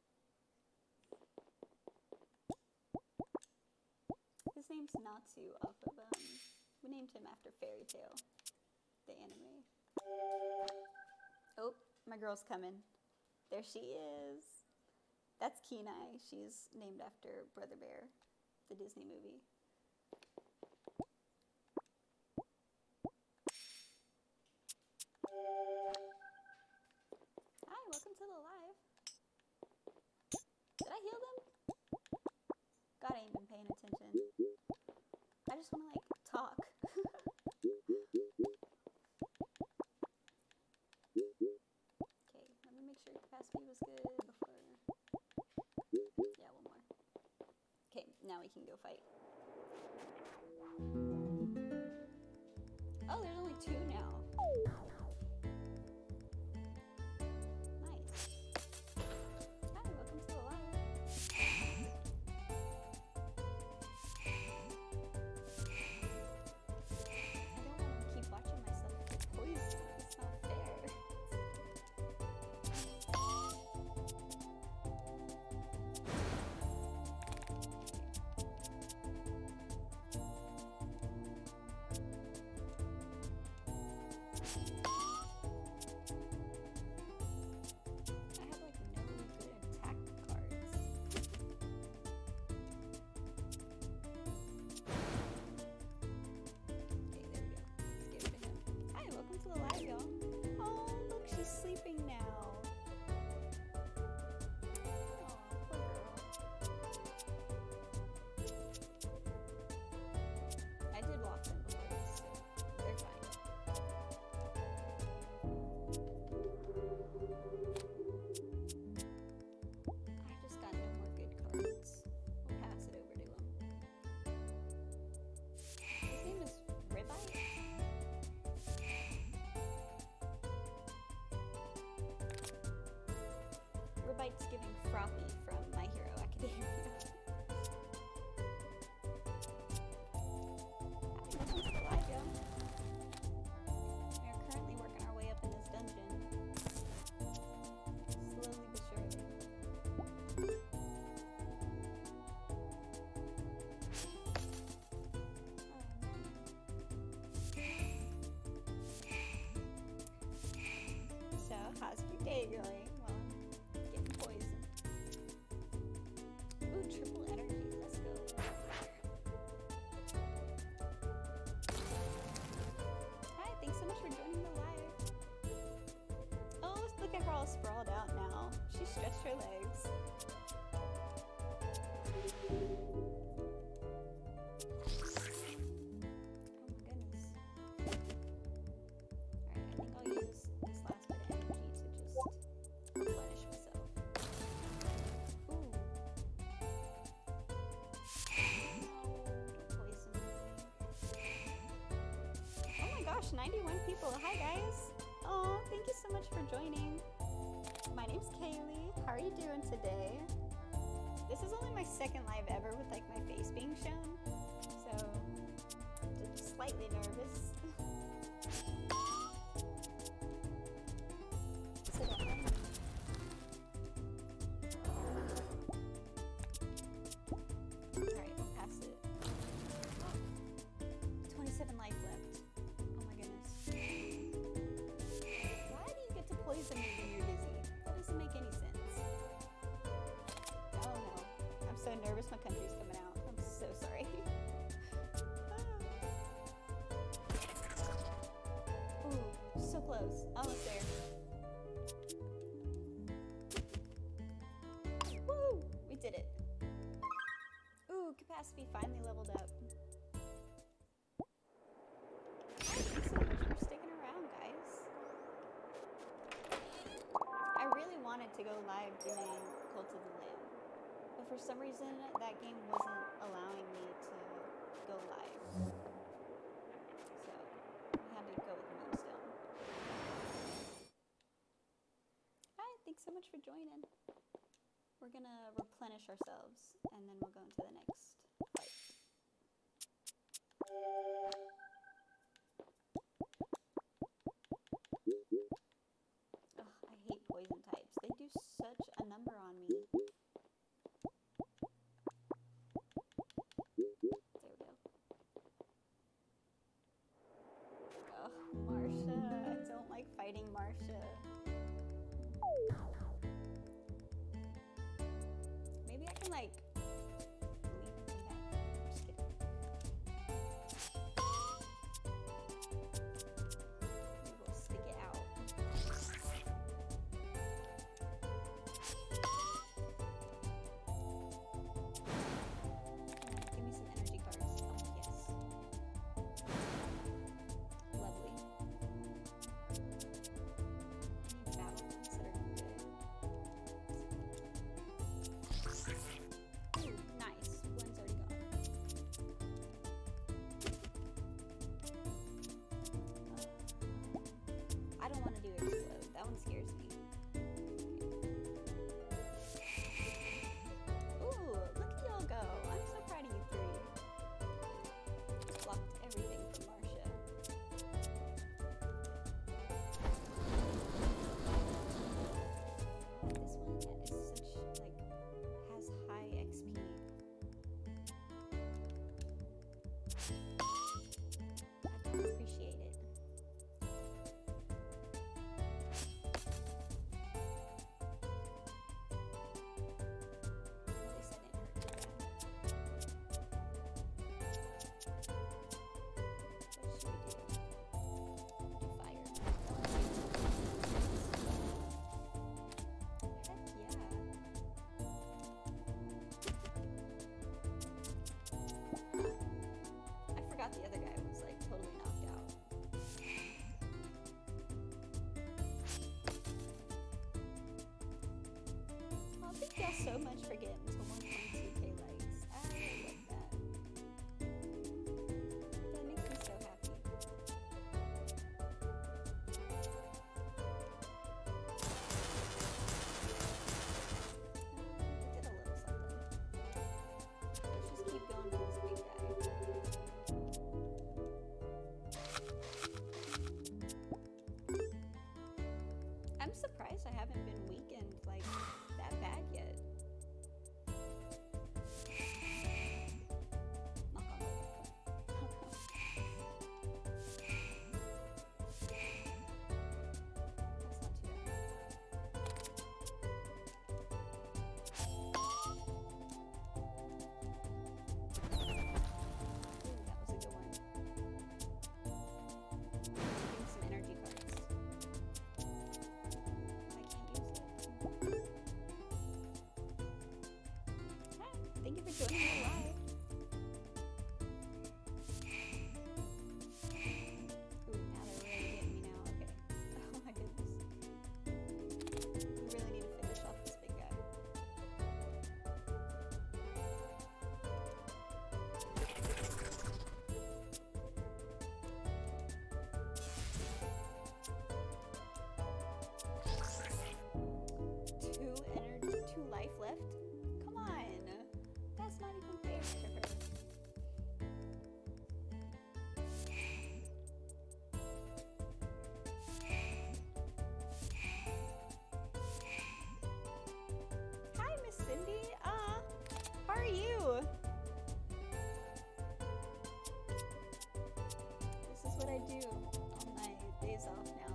A: His name's Natsu off of, we named him after Fairy Tail, the anime. Oh, my girl's coming. There she is. That's Kenai. She's named after Brother Bear, the Disney movie. Hi, welcome to the live. Did I heal them? God, I ain't been paying attention. I just want to, like, talk. Okay, let me make sure capacity was good before. Yeah, one more. Okay, now we can go fight. Oh, there's only 2 now. Nice. Hi, welcome to the live. I don't want to keep watching myself get poisoned. It's not fair. I have like no good attack cards. Okay, there we go. Let's give it to him. Hi, welcome to the live, y'all. Oh, look, she's sleeping now. Oh, poor girl. I did walk them before this, so they're fine. I just got no more good cards. We'll pass it over to him. His name is Ribite? Ribite's giving Froppy from My Hero Academia. Hi, welcome to the live, y'all. We are currently working our way up in this dungeon. Slowly but surely. So, how's your day going? Well, I'm getting poisoned. Ooh, triple energy. Let's go. Hi, thanks so much for joining the live. Oh, look at her all sprawled out now. She stretched her legs. Oh my goodness. Alright, I think I'll use this last bit of energy to just replenish myself. Ooh. No, don't poison me. Oh my gosh, 91 people. Hi guys. Oh, thank you so much for joining. My name's Kaylee. How are you doing today? This is only my second live ever with like my face being shown, so just slightly nervous. So don't mind me. Alright, we'll pass it. 27 life left. Oh my goodness. Why do you get to poison me when you're dizzy? That doesn't make any sense. Oh no. I'm so nervous my country's coming out. I'm so sorry. Ooh, so close. Almost there. Woo! We did it. Ooh, capacity finally leveled up. Thanks so much for sticking around, guys. I really wanted to go live doing Cult of the Lamb. But for some reason, that game wasn't allowing me to go live. So, we had to go with Moonstone. Hi, thanks so much for joining. We're gonna replenish ourselves, and then we'll go into the next fight. Ugh, I hate poison types. They do such a number on me. There we go. Ugh, Marsha. I don't like fighting Marsha. Maybe I can, like, leave him back. I'm just kidding. We will stick it out. Give me some energy cards. Oh, yes. Lovely. I need battle ones that are good. Ooh, nice. One's already gone. I don't want to do explode. That one scares me. Ooh, look at y'all go. I'm so proud of you three. Blocked everything from Marsha. This one is such, like, has high XP. I don't appreciate it. At least I didn't hurt too bad. What should we do? Do fire. Heck yeah. I forgot the other guy was, like, totally knocked out. Oh, thank y'all so much for getting to 1.2k likes. I love that. That makes me so happy. We did a little something. Let's just keep going with this big guy. I'm surprised I haven't been weakened, like, that bad yet. Knock on wood. That's not too bad. Ooh, that was a good one. Give me some energy cards. I can't use it. Hi, thank you for joining me live. Ooh, now they're really getting me now. Okay. Oh my goodness. We really need to finish off this big guy. Two life left? Come on. That's not even fair. Hi, Miss Cindy. How are you? This is what I do on my days off now.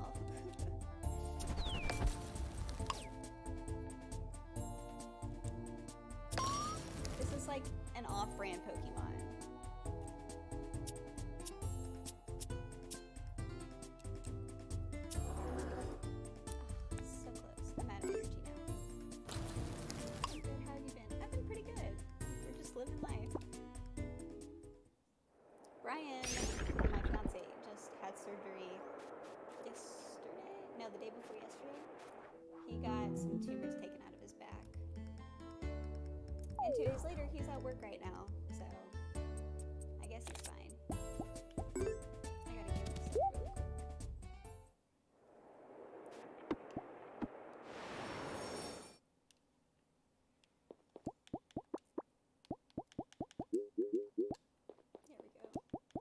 A: This is like an off-brand Pokemon. So close. I'm out of energy now. I'm good. How have you been? I've been pretty good. We're just living life. Brian, my fiance, just had surgery yesterday. No, the day before yesterday. He got some tumors taken out of his back. And 2 days later, he's at work right now, so I guess he's fine. I gotta give him some really quick. There we go.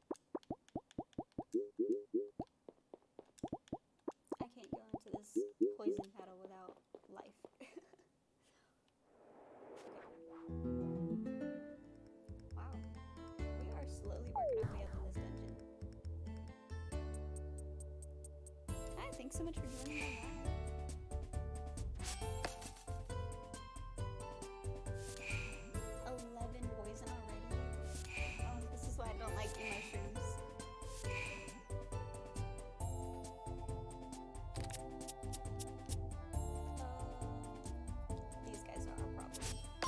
A: I can't go into this poison battle without life. Wow. We are slowly working our way up in this dungeon. Hi, thanks so much for joining my live. 11 poison already. Oh, this is why I don't like mushrooms. These guys are our problem.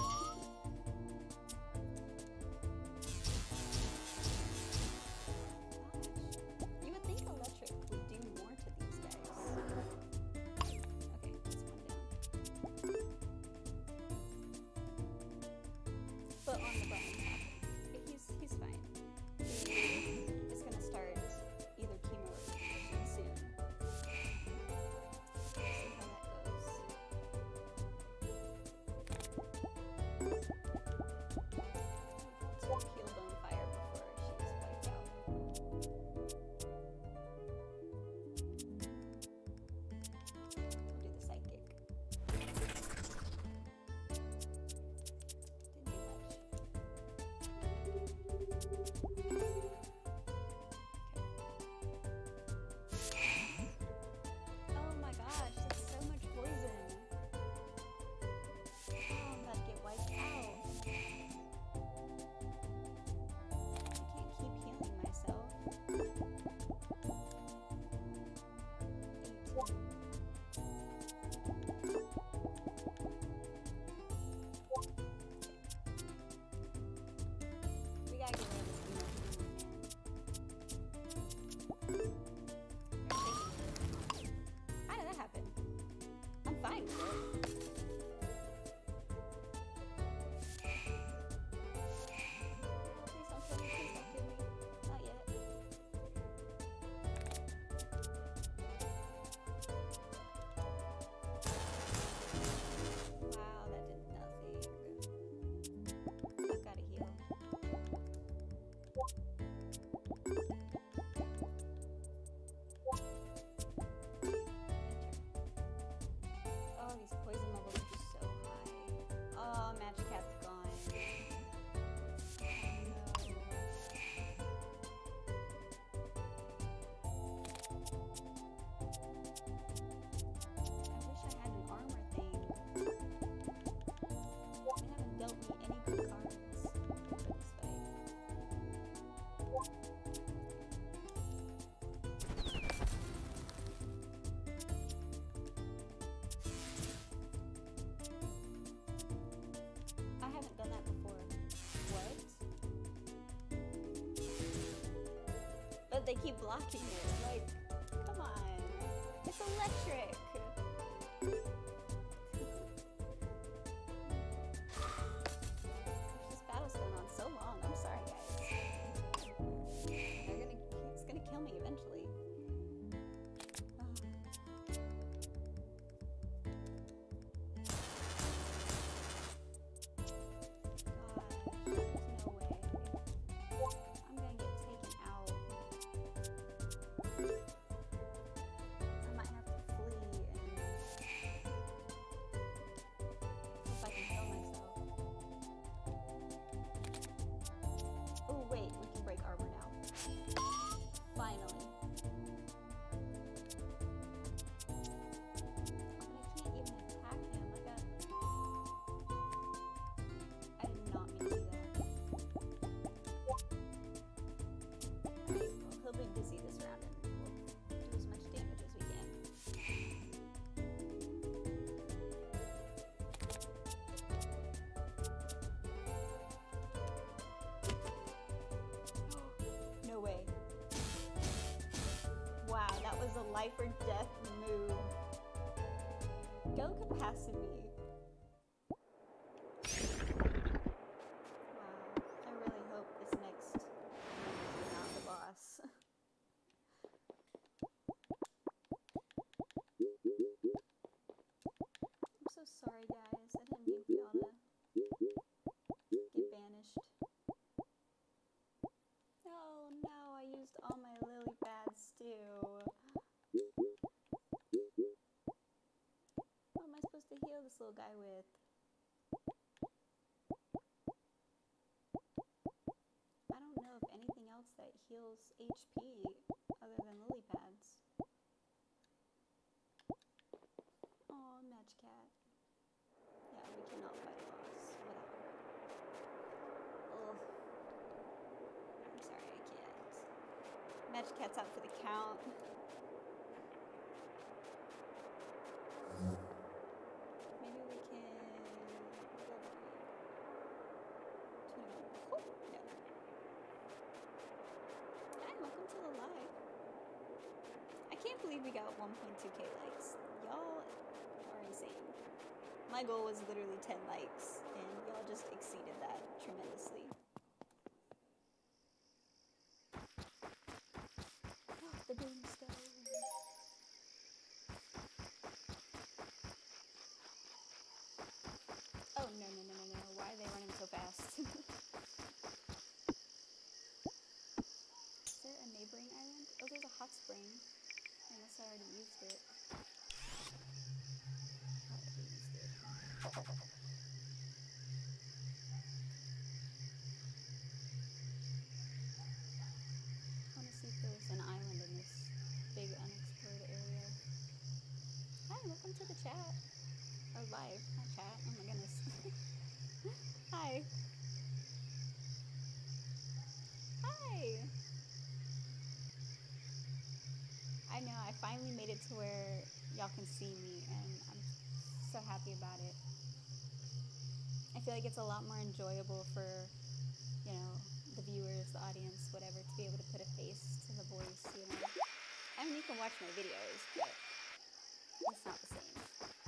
A: You would think electric would do more to these guys. Okay, that's one down. But on the button top. He's fine. He is gonna start either chemo or radiation soon. See how that goes. Let's heal bone fire before she's wiped out. We'll do the psychic. Didn't do much. Oh my gosh, that's so much poison. Oh, I'm about to get wiped out. I can't keep healing myself. 18. We gotta get rid of this chemo, man. How did that happen? I'm fine with it. Please don't kill me, please don't kill me. Not yet. Wow, that did nothing. I've gotta heal. Oh, these poison levels are so high. Oh, Magic Cat's gone. No. I wish I had an armor thing. They haven't dealt me any good cards for this fight. I haven't done that before. What? But they keep blocking it. Like, come on. It's electric. This battle's going on so long. I'm sorry, guys. It's gonna kill me eventually. Gosh, there's no way. I'm gonna get taken out. I might have to flee and if I can heal myself. Oh wait, we can break armor now. Finally. But I can't even attack him. I did not mean to do that. Alright, well, he'll be busy this round and we'll do as much damage as we can. No way. Wow, that was a life or death move. Go capacity. guy with... I don't know of anything else that heals HP other than lily pads. Aw, match cat. Yeah, we cannot fight a boss without her. Ugh. I'm sorry, I can't. Match cat's out for the count. Maybe we can... What level are you? 21. Oh, no. Hi, welcome to the live. I can't believe we got 1.2k likes. Y'all are insane. My goal was literally 10 likes, and y'all just exceeded that tremendously. The Moonstone. Oh, no. Why are they running so fast? Is there a neighboring island? Oh, there's a hot spring. Unless I already used it. I want to see if there's an island in this big unexplored area. Hi, welcome to the chat. Or live, not chat. Oh my goodness. Hi. Hi. I know, I finally made it to where y'all can see me, and I'm so happy about it. I feel like it's a lot more enjoyable for, you know, the viewers, the audience, whatever, to be able to put a face to the voice, you know. I mean, you can watch my videos, but it's not the same.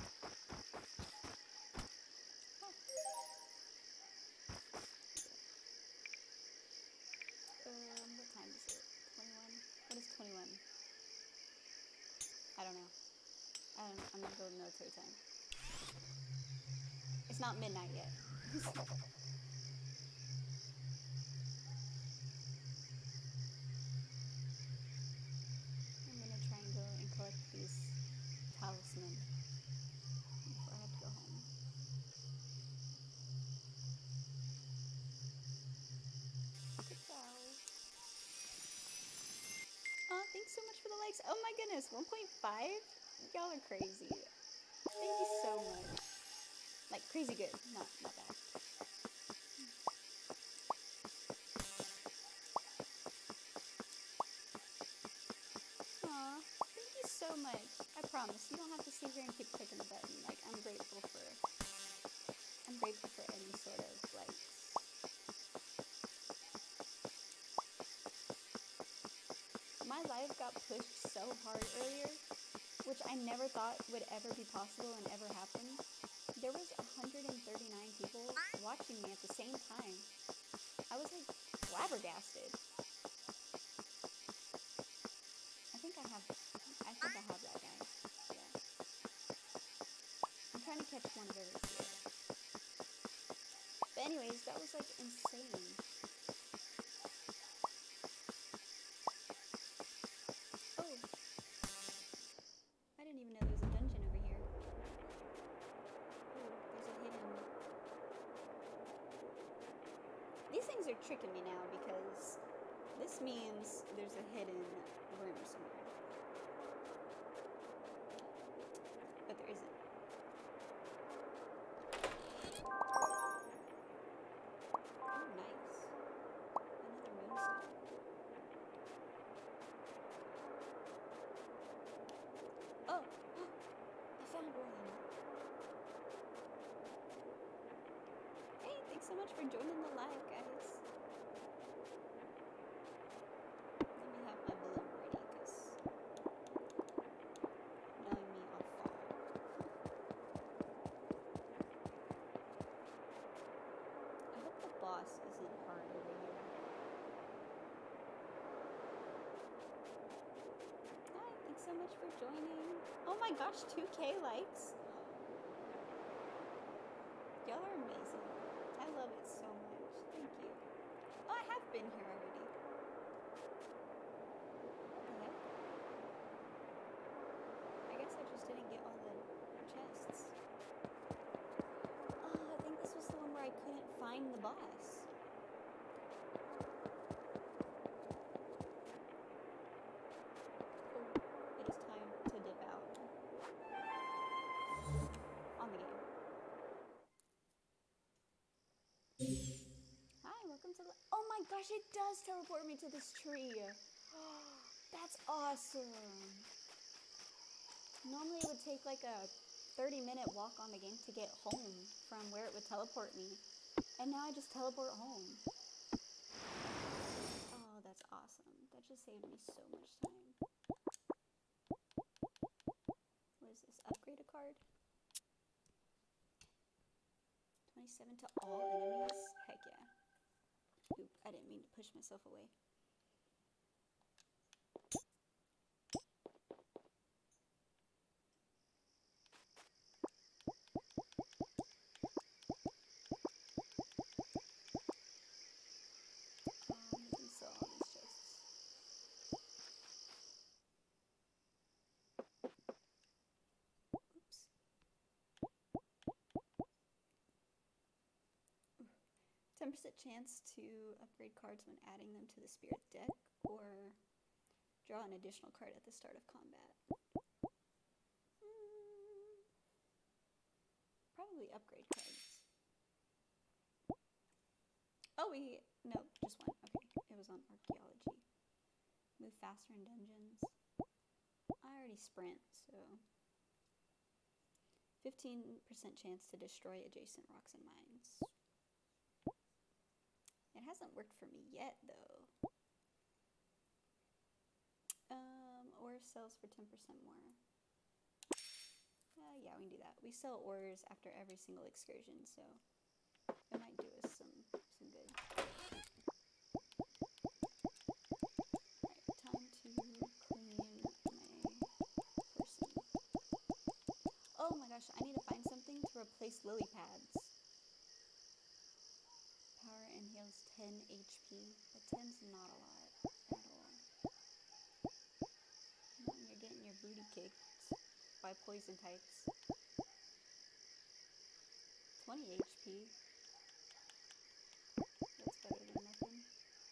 A: What time is it? 21? What is 21? I don't know. I'm not going military time. It's not midnight yet. I'm gonna try and go and collect these talisman before I have to go home. Oh, thanks so much for the likes. Oh my goodness, 1.5? Y'all are crazy. Thank you so much. Like, crazy good, not bad. Aw, thank you so much. I promise, you don't have to sit here and keep clicking the button. Like, I'm grateful for any sort of likes. My live got pushed so hard earlier, which I never thought would ever be possible and ever happen. There was 139 people watching me at the same time. I was like flabbergasted. I think I have that guy. Yeah. I'm trying to catch one of every year. But anyways, that was like insane. Oh. I didn't even know there was a dungeon over here. Oh, there's a hidden... These things are tricking me now because this means there's a hidden room somewhere. But there isn't. Oh, nice. Another moonstone. Oh! I found one. Hey, thanks so much for joining the live, guys. Let me have my balloon ready, because knowing me, I'll fall. I hope the boss isn't hard over here. Hi, thanks so much for joining. Oh my gosh, 2K likes. Y'all are amazing. I love it so much. Thank you. Oh, I have been here already. What the heck? I guess I just didn't get all the chests. find the boss. Oh, it is time to dip out on the game. Hi, welcome to the... Oh my gosh, it does teleport me to this tree. That's awesome. Normally it would take like a 30-minute walk on the game to get home from where it would teleport me. And now I just teleport home. Oh, that's awesome. That just saved me so much time. What is this? Upgrade a card? 27 to all enemies? Heck yeah. Oop, I didn't mean to push myself away. You can sell all these chests. Oops. 10% chance to upgrade cards when adding them to the spirit deck, or draw an additional card at the start of combat. Probably upgrade cards. Oh, no, just one. Okay, it was on archaeology. Move faster in dungeons. I already sprint, so 15% chance to destroy adjacent rocks and mines. It hasn't worked for me yet, though. Ore sells for 10% more. Yeah, we can do that. We sell ores after every single excursion, so it might do us some good. Alright, time to clean my person. Oh my gosh, I need to find something to replace lily pads. Power and heals 10 HP, but 10's not a lot at all. Not when you're getting your booty kicked by poison types. 20 HP. That's better than nothing.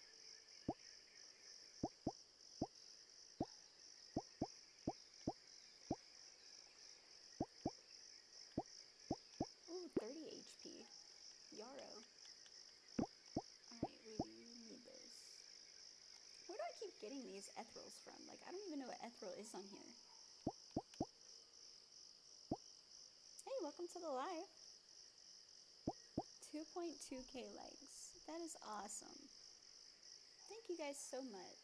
A: Ooh, 30 HP. Yarrow. Alright, we need those. Where do I keep getting these ethrils from? Like, I don't even know what ethril is on here. Hey, welcome to the live. 2.2k likes. That is awesome. Thank you guys so much.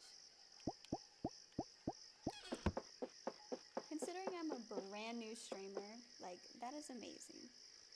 A: Considering I'm a brand new streamer, like, that is amazing.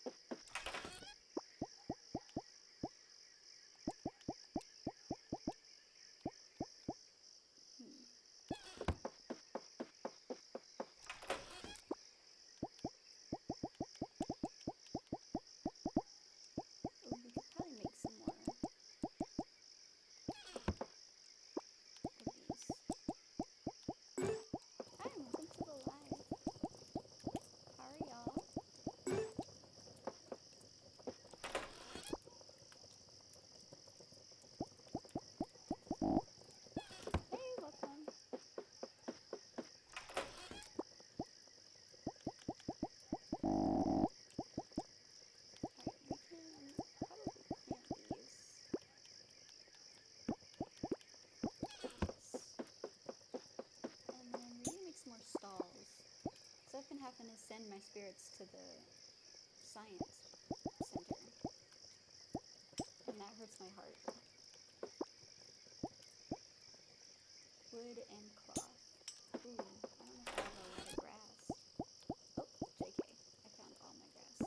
A: I've been having to send my spirits to the science center, and that hurts my heart. Wood and cloth. Ooh, I don't know if I have a lot of grass. Oh, JK, I found all my grass.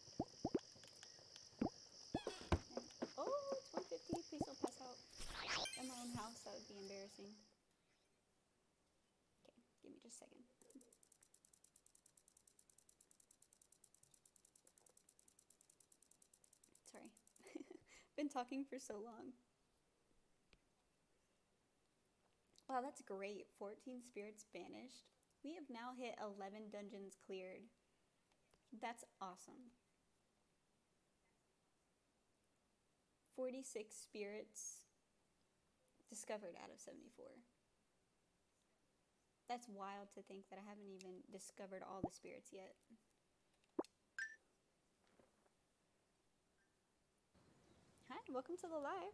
A: And, oh, it's 150, please don't pass out. In my own house, that would be embarrassing. Okay, give me just a second. Sorry. Been talking for so long. Wow, that's great. 14 spirits banished. We have now hit 11 dungeons cleared. That's awesome. 46 spirits discovered out of 74. That's wild to think that I haven't even discovered all the spirits yet. Hi, welcome to the live.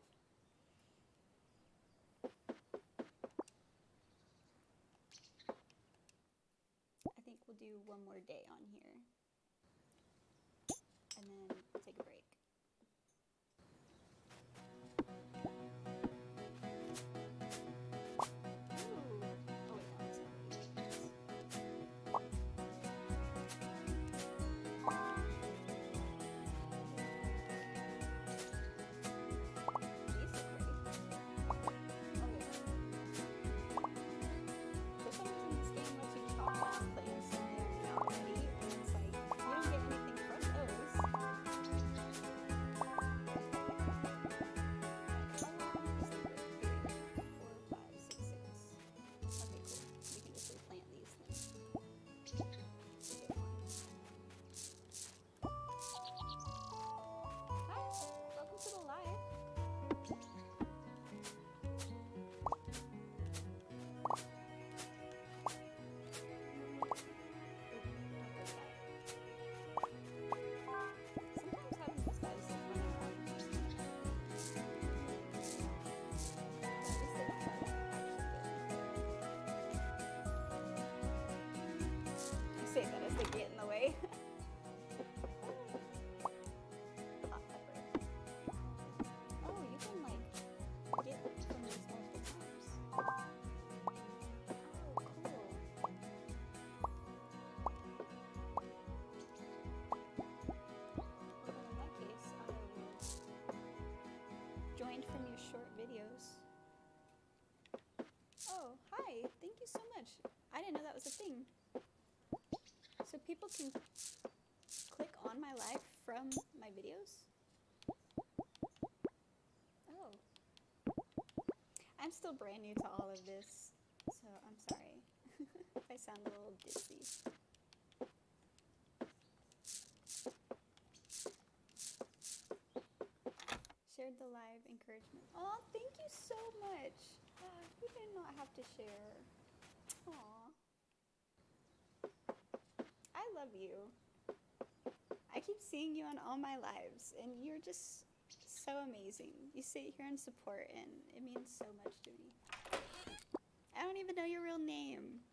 A: I think we'll do one more day on here. And then take a break. Say that as they get in the way. Hot pepper. Oh, you can like get from these multiple times. Oh, cool. Well, in that case, I joined from your short videos. Oh, hi. Thank you so much. I didn't know that was a thing. So people can click on my live from my videos? Oh. I'm still brand new to all of this, so I'm sorry if I sound a little ditzy. Shared the live encouragement. Oh, thank you so much. You did not have to share. Aw. I love you. I keep seeing you on all my lives, and you're just so amazing. You sit here and support, and it means so much to me. I don't even know your real name.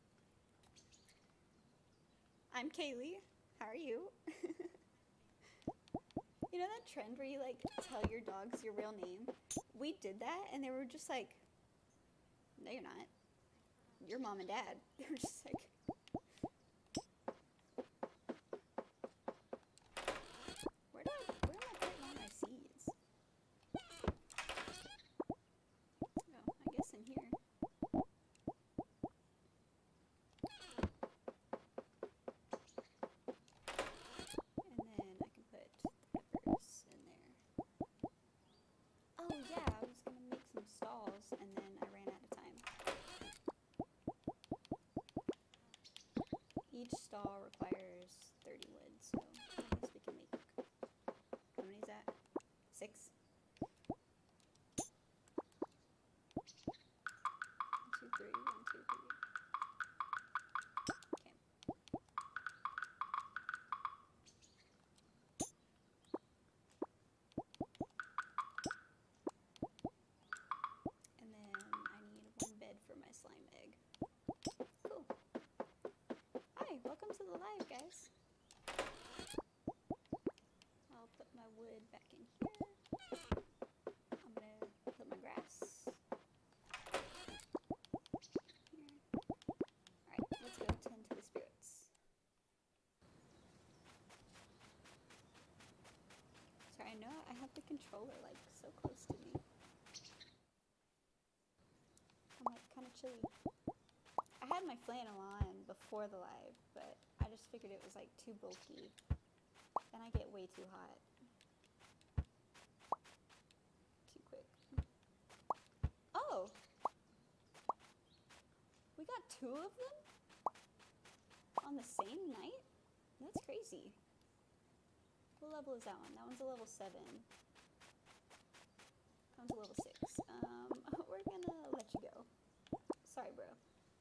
A: I'm Kaylee. How are you? You know that trend where you like tell your dogs your real name? We did that, and they were just like, no, you're not. You're mom and dad. They were just like, where am I putting all my seeds? Oh, I guess in here. And then I can put peppers in there. Oh yeah, I was gonna make some stalls, and then I ran out of time. Each stall requires 30 wood, so I guess we can make, how many is that? 6? 1, 2, 3, 1, 2, 3. Okay. And then I need 1 bed for my slime egg. Cool. Hi, welcome to the live, guys. I'll put my wood back in here. I'm gonna put my grass here. Alright, let's go tend to the spirits. Sorry, I know I have the controller like so close to me. I'm like kind of chilly. I had my flannel on before the live, but I just figured it was like too bulky. Then I get way too hot. Too quick. Oh! We got 2 of them? On the same night? That's crazy. What level is that one? That one's a level 7. level 6. We're gonna let you go. Sorry, bro.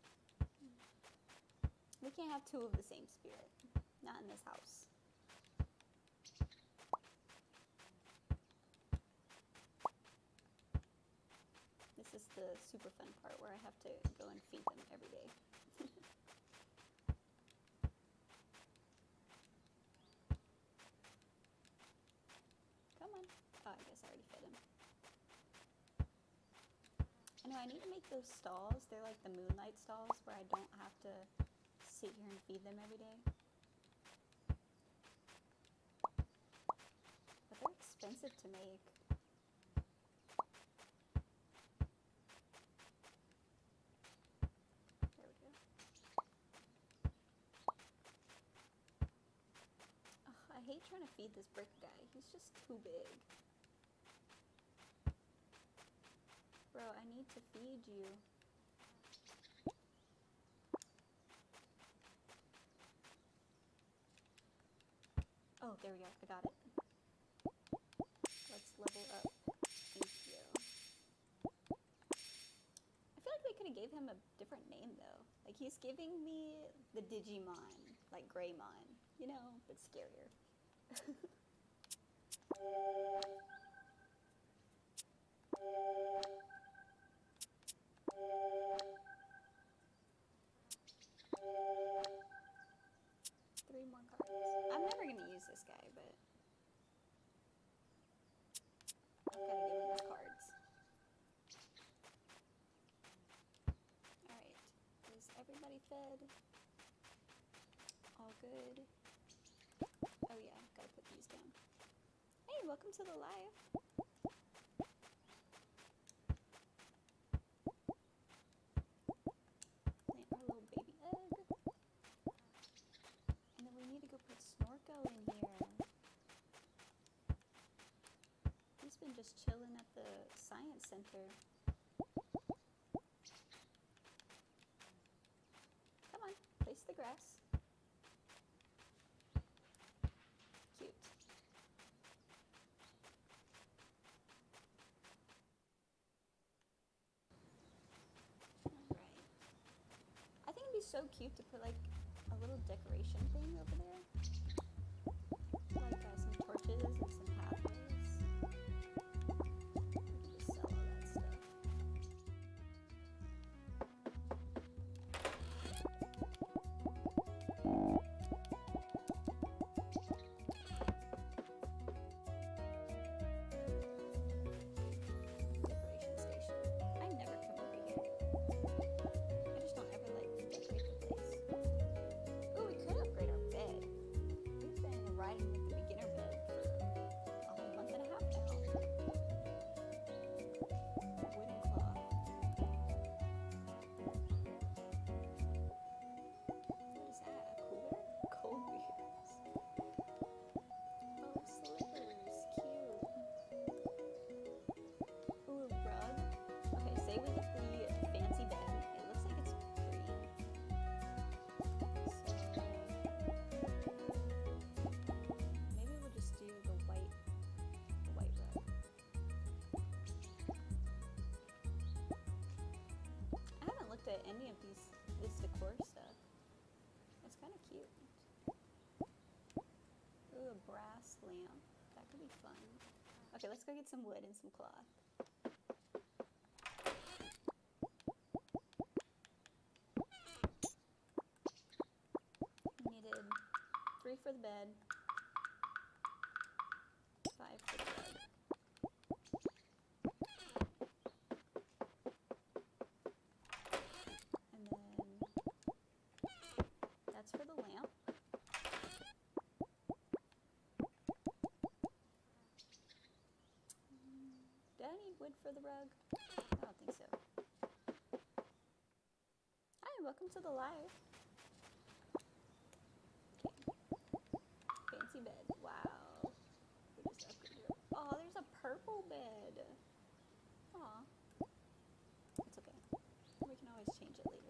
A: We can't have two of the same spirit. Not in this house. This is the super fun part where I have to go and feed them every day. Come on. Oh, I guess I already fed him. I know, I need to make those stalls. They're like the moonlight stalls where I don't have to sit here and feed them every day. But they're expensive to make. There we go. Ugh, I hate trying to feed this brick guy. He's just too big. Bro, I need to feed you. Oh, there we go. I got it. Let's level up. Thank you. I feel like they could have gave him a different name, though. Like, he's giving me the Digimon, like Greymon, you know, but scarier. Three more cards. I'm never gonna use this guy, but I've gotta give him his cards. Alright. Is everybody fed? All good? Oh yeah, gotta put these down. Hey, welcome to the live. Plant our little baby egg. And then we need to go put Snorko in here. He's been just chilling at the science center. Come on, place the grass. Cute. Alright. I think it'd be so cute to put like a little decoration thing over there. Like some torches and some pathways. We can just sell all that stuff. Decoration station. I never come over here. I just don't ever like decorate the place. Ooh, we could upgrade our bed. We've been riding with the beginner bed for a whole month and a half now. Wooden cloth. What is that? A cooler? Cold beers. Oh, slippers. Cute. Ooh, a rug. Okay, say we get the fancy bed. It looks like it's green. So maybe we'll just do the white rug. I haven't looked at any of this decor stuff. It's kind of cute. Ooh, a brass lamp. That could be fun. Okay, let's go get some wood and some cloth. We needed 3 for the bed, 5 for the rug. And then that's for the lamp. Did I need wood for the rug? I don't think so. Hi, welcome to the live. Okay. Fancy bed. Wow. We just upgraded it. Oh, there's a purple bed. Aw. It's okay. We can always change it later.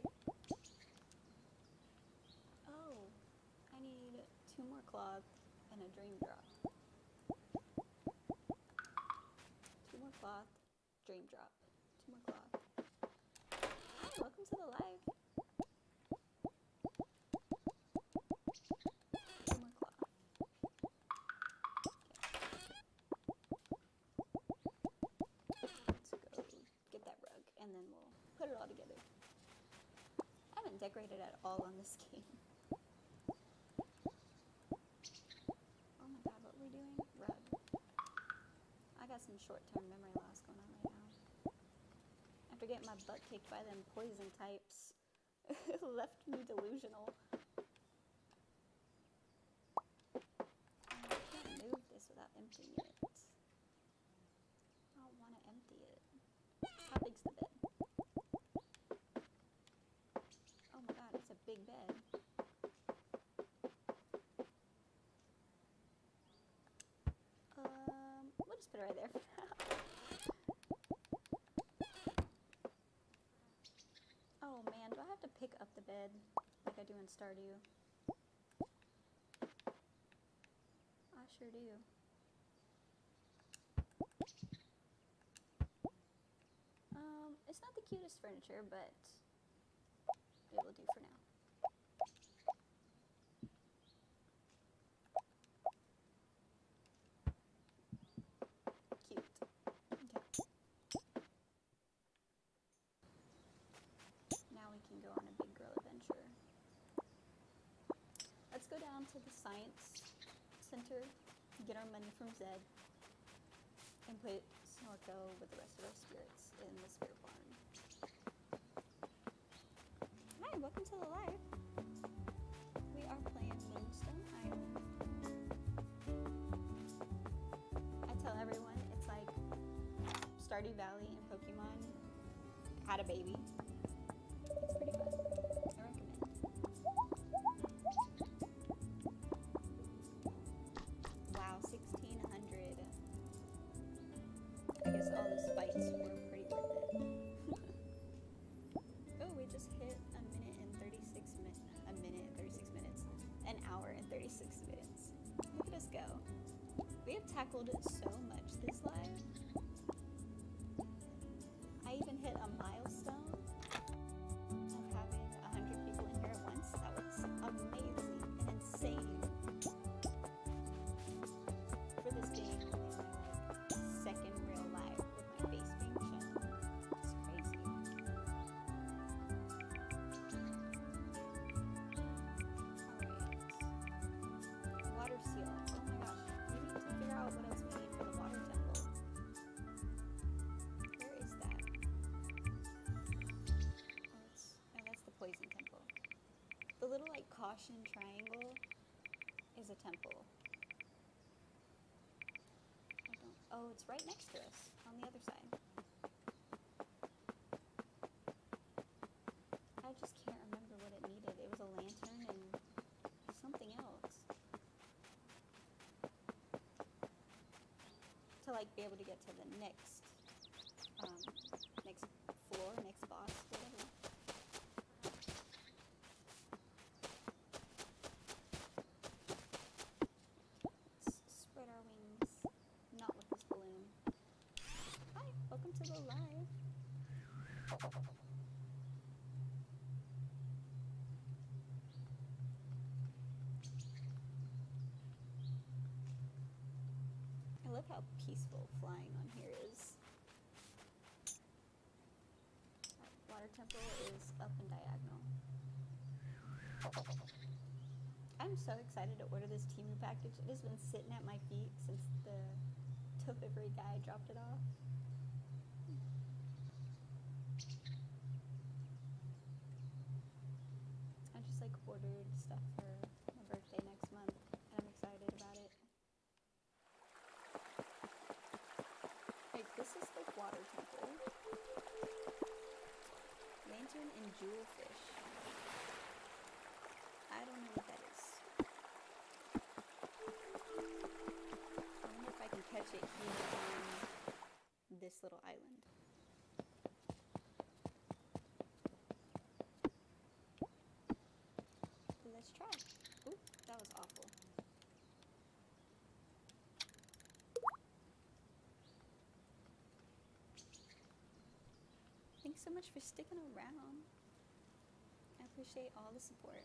A: Oh, I need 2 more cloth and a dream drop. 2 more cloth, decorated at all on this game. Oh my god, what are we doing? Rug. I got some short-term memory loss going on right now. After getting my butt kicked by them poison types, it left me delusional. I can't move this without emptying it. I don't want to empty it. How big's the bed? Oh my god, it's a big bed. We'll just put it right there for now. Oh man, do I have to pick up the bed like I do in Stardew? I sure do. It's not the cutest furniture, but it will do for now. Cute. Okay. Now we can go on a big girl adventure. Let's go down to the science center, get our money from Zed, and put Snorko with the rest of our spirits in the spirit barn. Hi, welcome to the live. We are playing Moonstone Island. I tell everyone it's like Stardew Valley and Pokemon had a baby. It's pretty fun. I recommend. Wow, 1600. I guess all those fights were pretty worth it. Oh, we just hit a minute and 36 minutes. An hour and 36 minutes. Look at us go. We have tackled so much this live. I even hit a milestone of having 100 people in here at once. That was amazing and insane. For this being only my second real live with my face being shown. It's crazy. Alright. Water seal. Oh my gosh. We need to figure out what else we need for the water temple. Where is that? Oh, that's the poison temple. The little like caution triangle is a temple. Oh, it's right next to us, on the other side. I just can't remember what it needed. It was a lantern and something else. To like be able to get to the next floor, next boss, whatever. Let's spread our wings. Not with this balloon. Hi, welcome to the live. I love how peaceful flying on here is. Our water temple is up and diagonal. I'm so excited to order this Temu package. It has been sitting at my feet since the delivery guy dropped it off. I just like ordered stuff for my birthday next month and I'm excited about it. Like, this is the water temple. Lantern and jewelfish. I don't know what that is. I wonder if I can catch it here on this little island. Let's try. Ooh, that was awful. Thanks so much for sticking around. I appreciate all the support.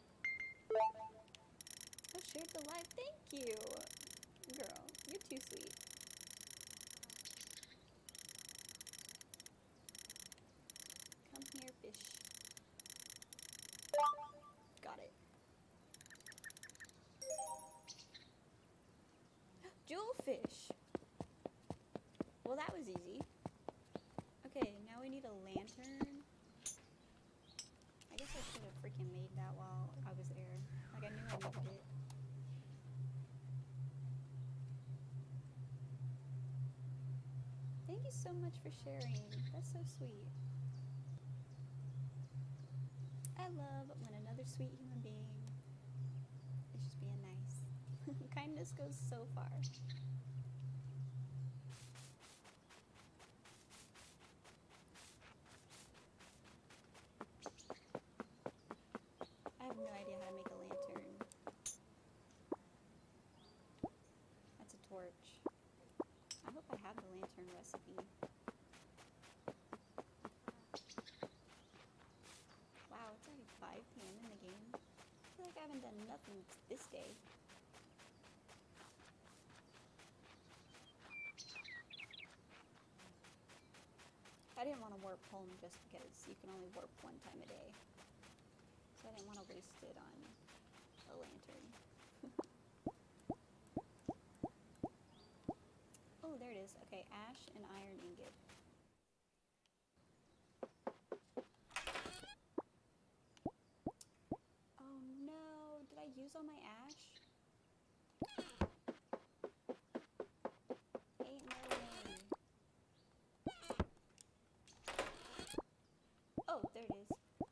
A: Oh, shared the live. Thank you. Girl, you're too sweet. Come here, fish. fish. Well, that was easy. Okay, now we need a lantern. I guess I should have freaking made that while I was there. Like, I knew I needed it. Thank you so much for sharing. That's so sweet. I love when another sweet human being is just being nice. Kindness goes so far. I have no idea how to make a lantern. That's a torch. I hope I have the lantern recipe. Wow, it's already 5 p.m. in the game. I feel like I haven't done nothing this day. I didn't want to warp home just because you can only warp 1 time a day. So I didn't want to waste it on a lantern. Oh, there it is. Okay, ash and iron ingot. Oh no, did I use all my ash? Ain't no way. Oh, there it is.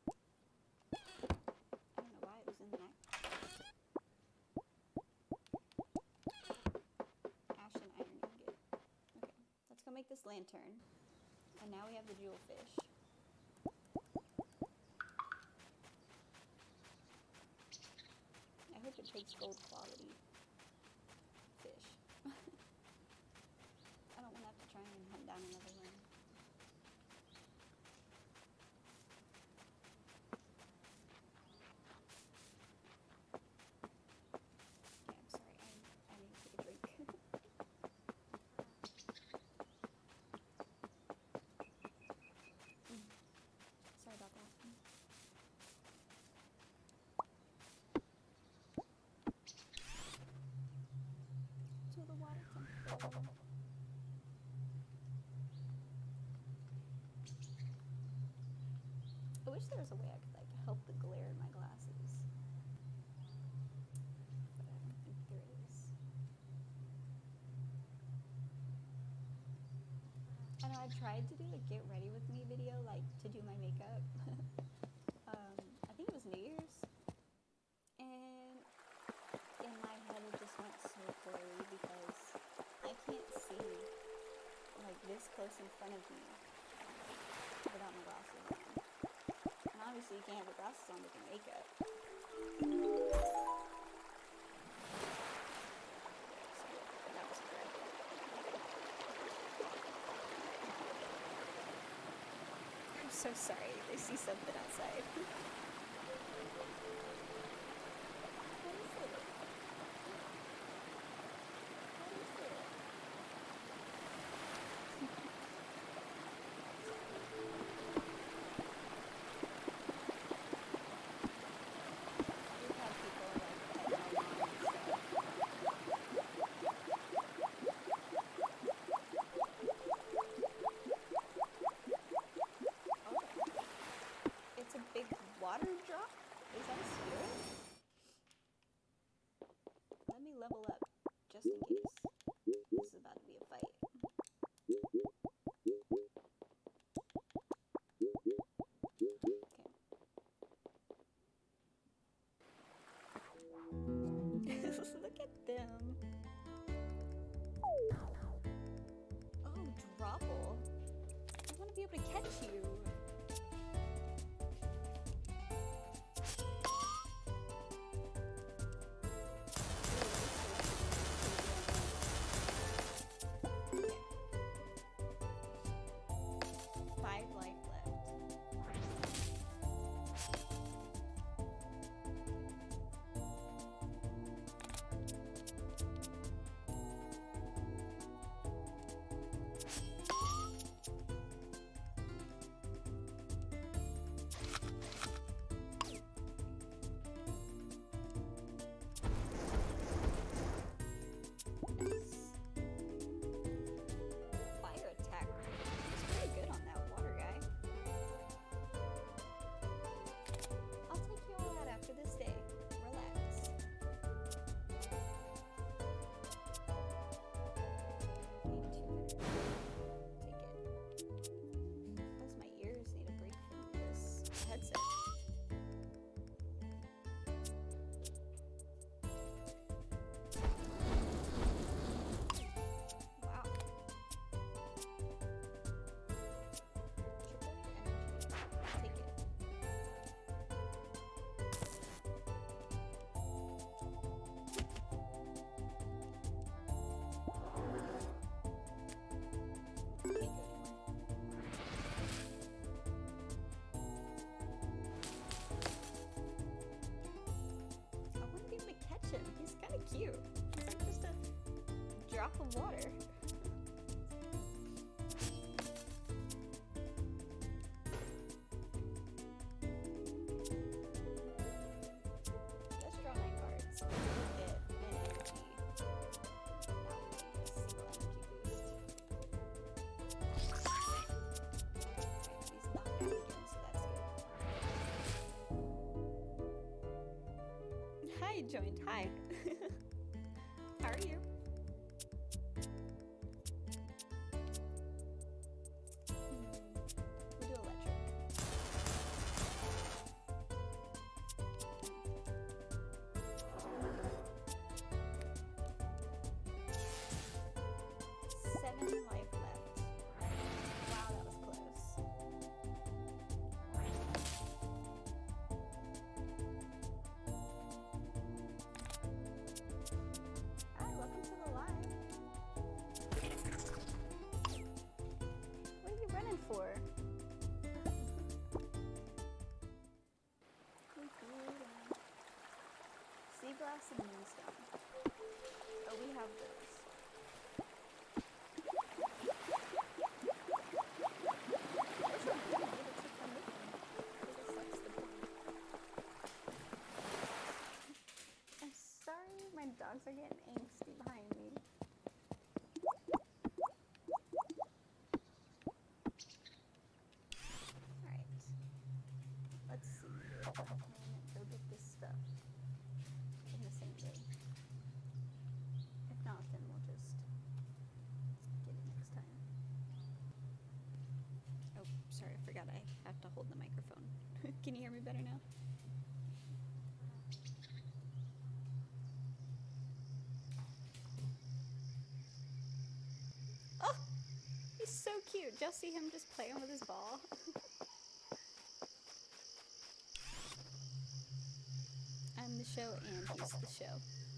A: I don't know why it was in that. Ash and iron ingot. Okay, let's go make this lantern. And now we have the jewel fish. I hope it takes gold quality fish. I don't want to have to try and hunt down another one. Okay, I'm sorry. I need to take a drink. Sorry about that. To the water temple. I wish there was a way I could like help the glare in my glasses. But I don't think there is. I know I tried to do a get ready with me video, like to do my makeup. I think it was New Year's. And in my head it just went so blurry because I can't see like this close in front of me without my glasses on. And obviously you can't have your glasses on with your makeup. So that was correct. I'm so sorry. I see something outside. What is it? What is it? We've had people like pet my lawn and stuff. Okay. It's a big water drop? Is that a spirit? Let me level up, just in case. This is about to be a fight. Okay. Look at them. Oh, Dropple. I want to be able to catch you. Okay. 5 life left. of water. Let's draw 9 cards. Get an energy. Not like a single energy boost. He's knocked out again, so that's good. Hi, joined. Hi. How are you? We'll do electric. Seven life left. Wow, that was close. Hi, welcome to the live. What are you running for? Sea glass and moonstone. Oh, we have those. There's a moon. It looks like a moon. I guess that's the point. I'm sorry, my dogs are getting angsty behind me. Alright. Let's see if I can go get this stuff in the same day. If not, then we'll just get it next time. Oh, sorry, I forgot I have to hold the microphone. Can you hear me better now? Oh, he's so cute. Just see him just playing with his ball. I'm the show and he's the show.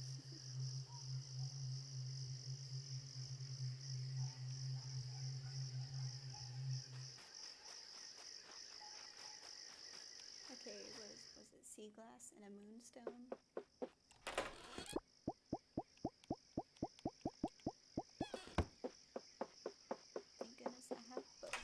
A: Okay, was it sea glass and a moonstone? Thank goodness I have both.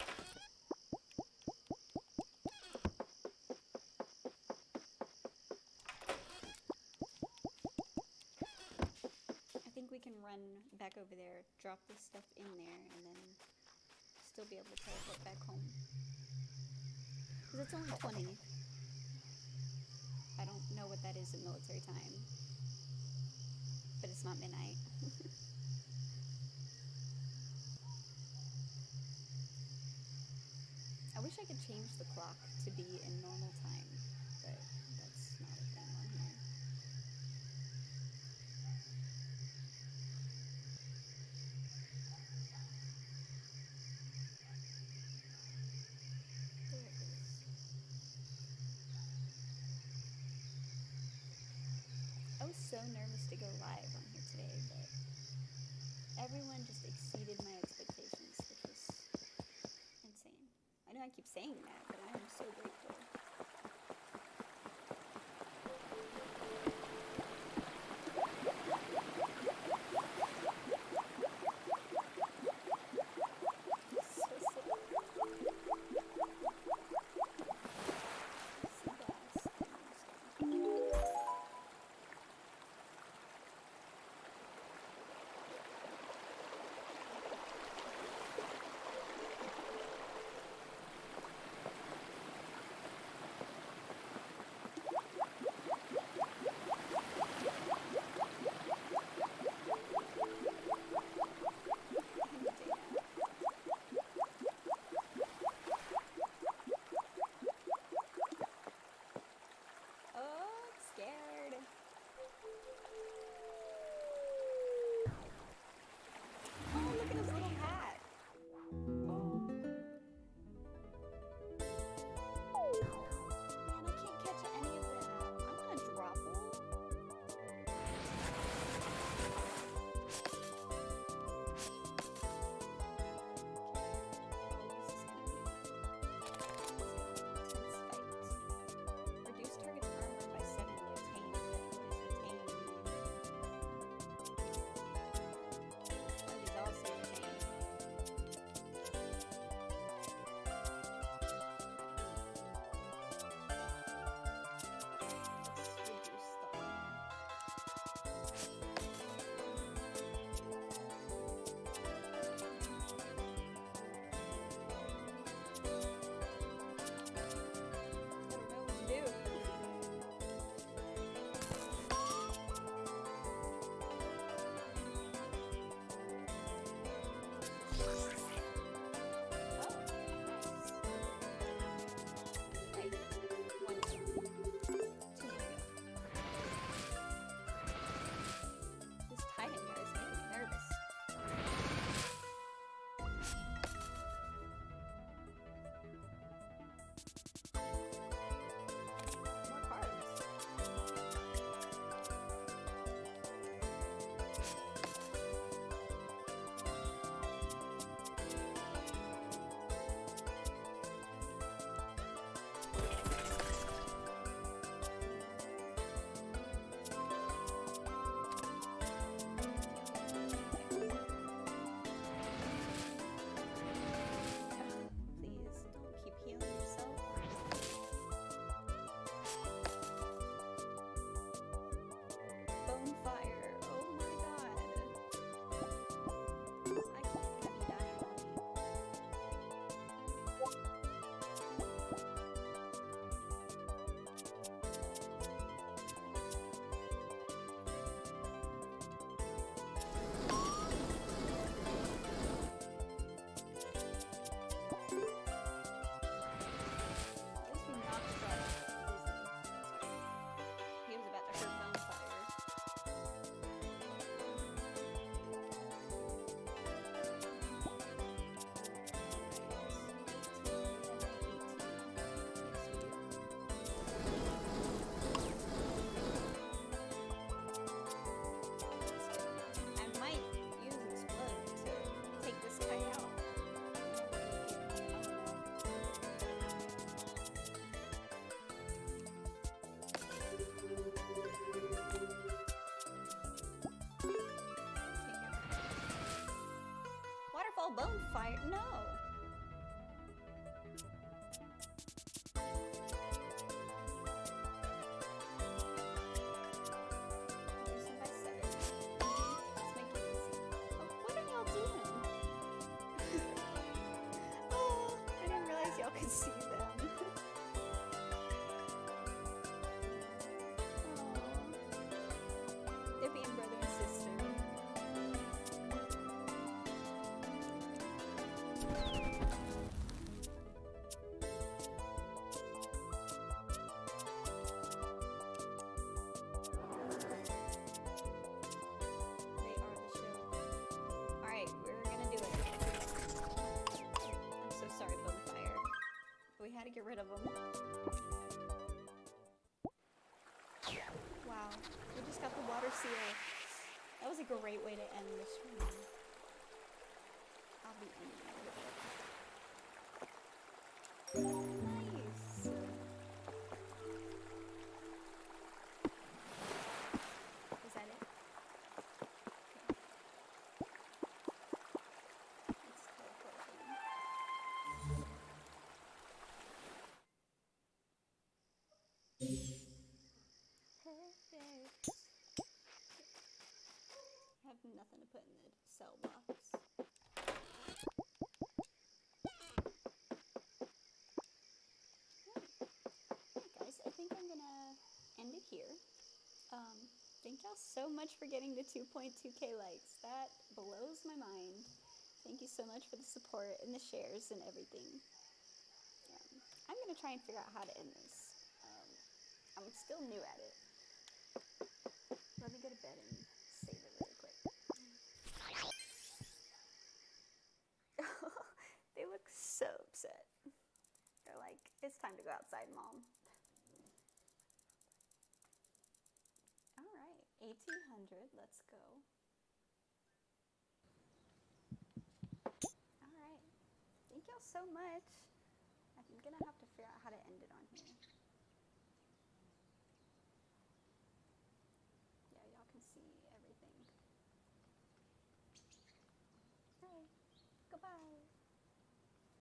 A: I think we can run back over there, drop this stuff in there, and then still be able to teleport back home. Because it's only 20. I don't know what that is in military time. But it's not midnight. I wish I could change the clock to be in normal time, but that's not a thing on here. There it is. I was so nervous to go live on here today, but everyone just exceeded my expectations, which was insane. I know I keep saying that, but I am so grateful. So silly. Sea glass and moonstone. get rid of them. Wow, we just got the water seal. That was a great way to end this stream. I'll be ending it with it. Nice. Is that it? Okay. Let's teleport in. Perfect. I have nothing to put in the cell box. Alright guys, I think I'm gonna end it here. Thank y'all so much for getting to 2.2k likes. That blows my mind. Thank you so much for the support and the shares and everything. I'm gonna try and figure out how to end this. I'm still new at it. Let me go to bed and save it really quick. They look so upset. They're like, it's time to go outside, Mom. Alright, 1800, let's go. Alright, thank y'all so much. I'm gonna have to figure out how to end it on here.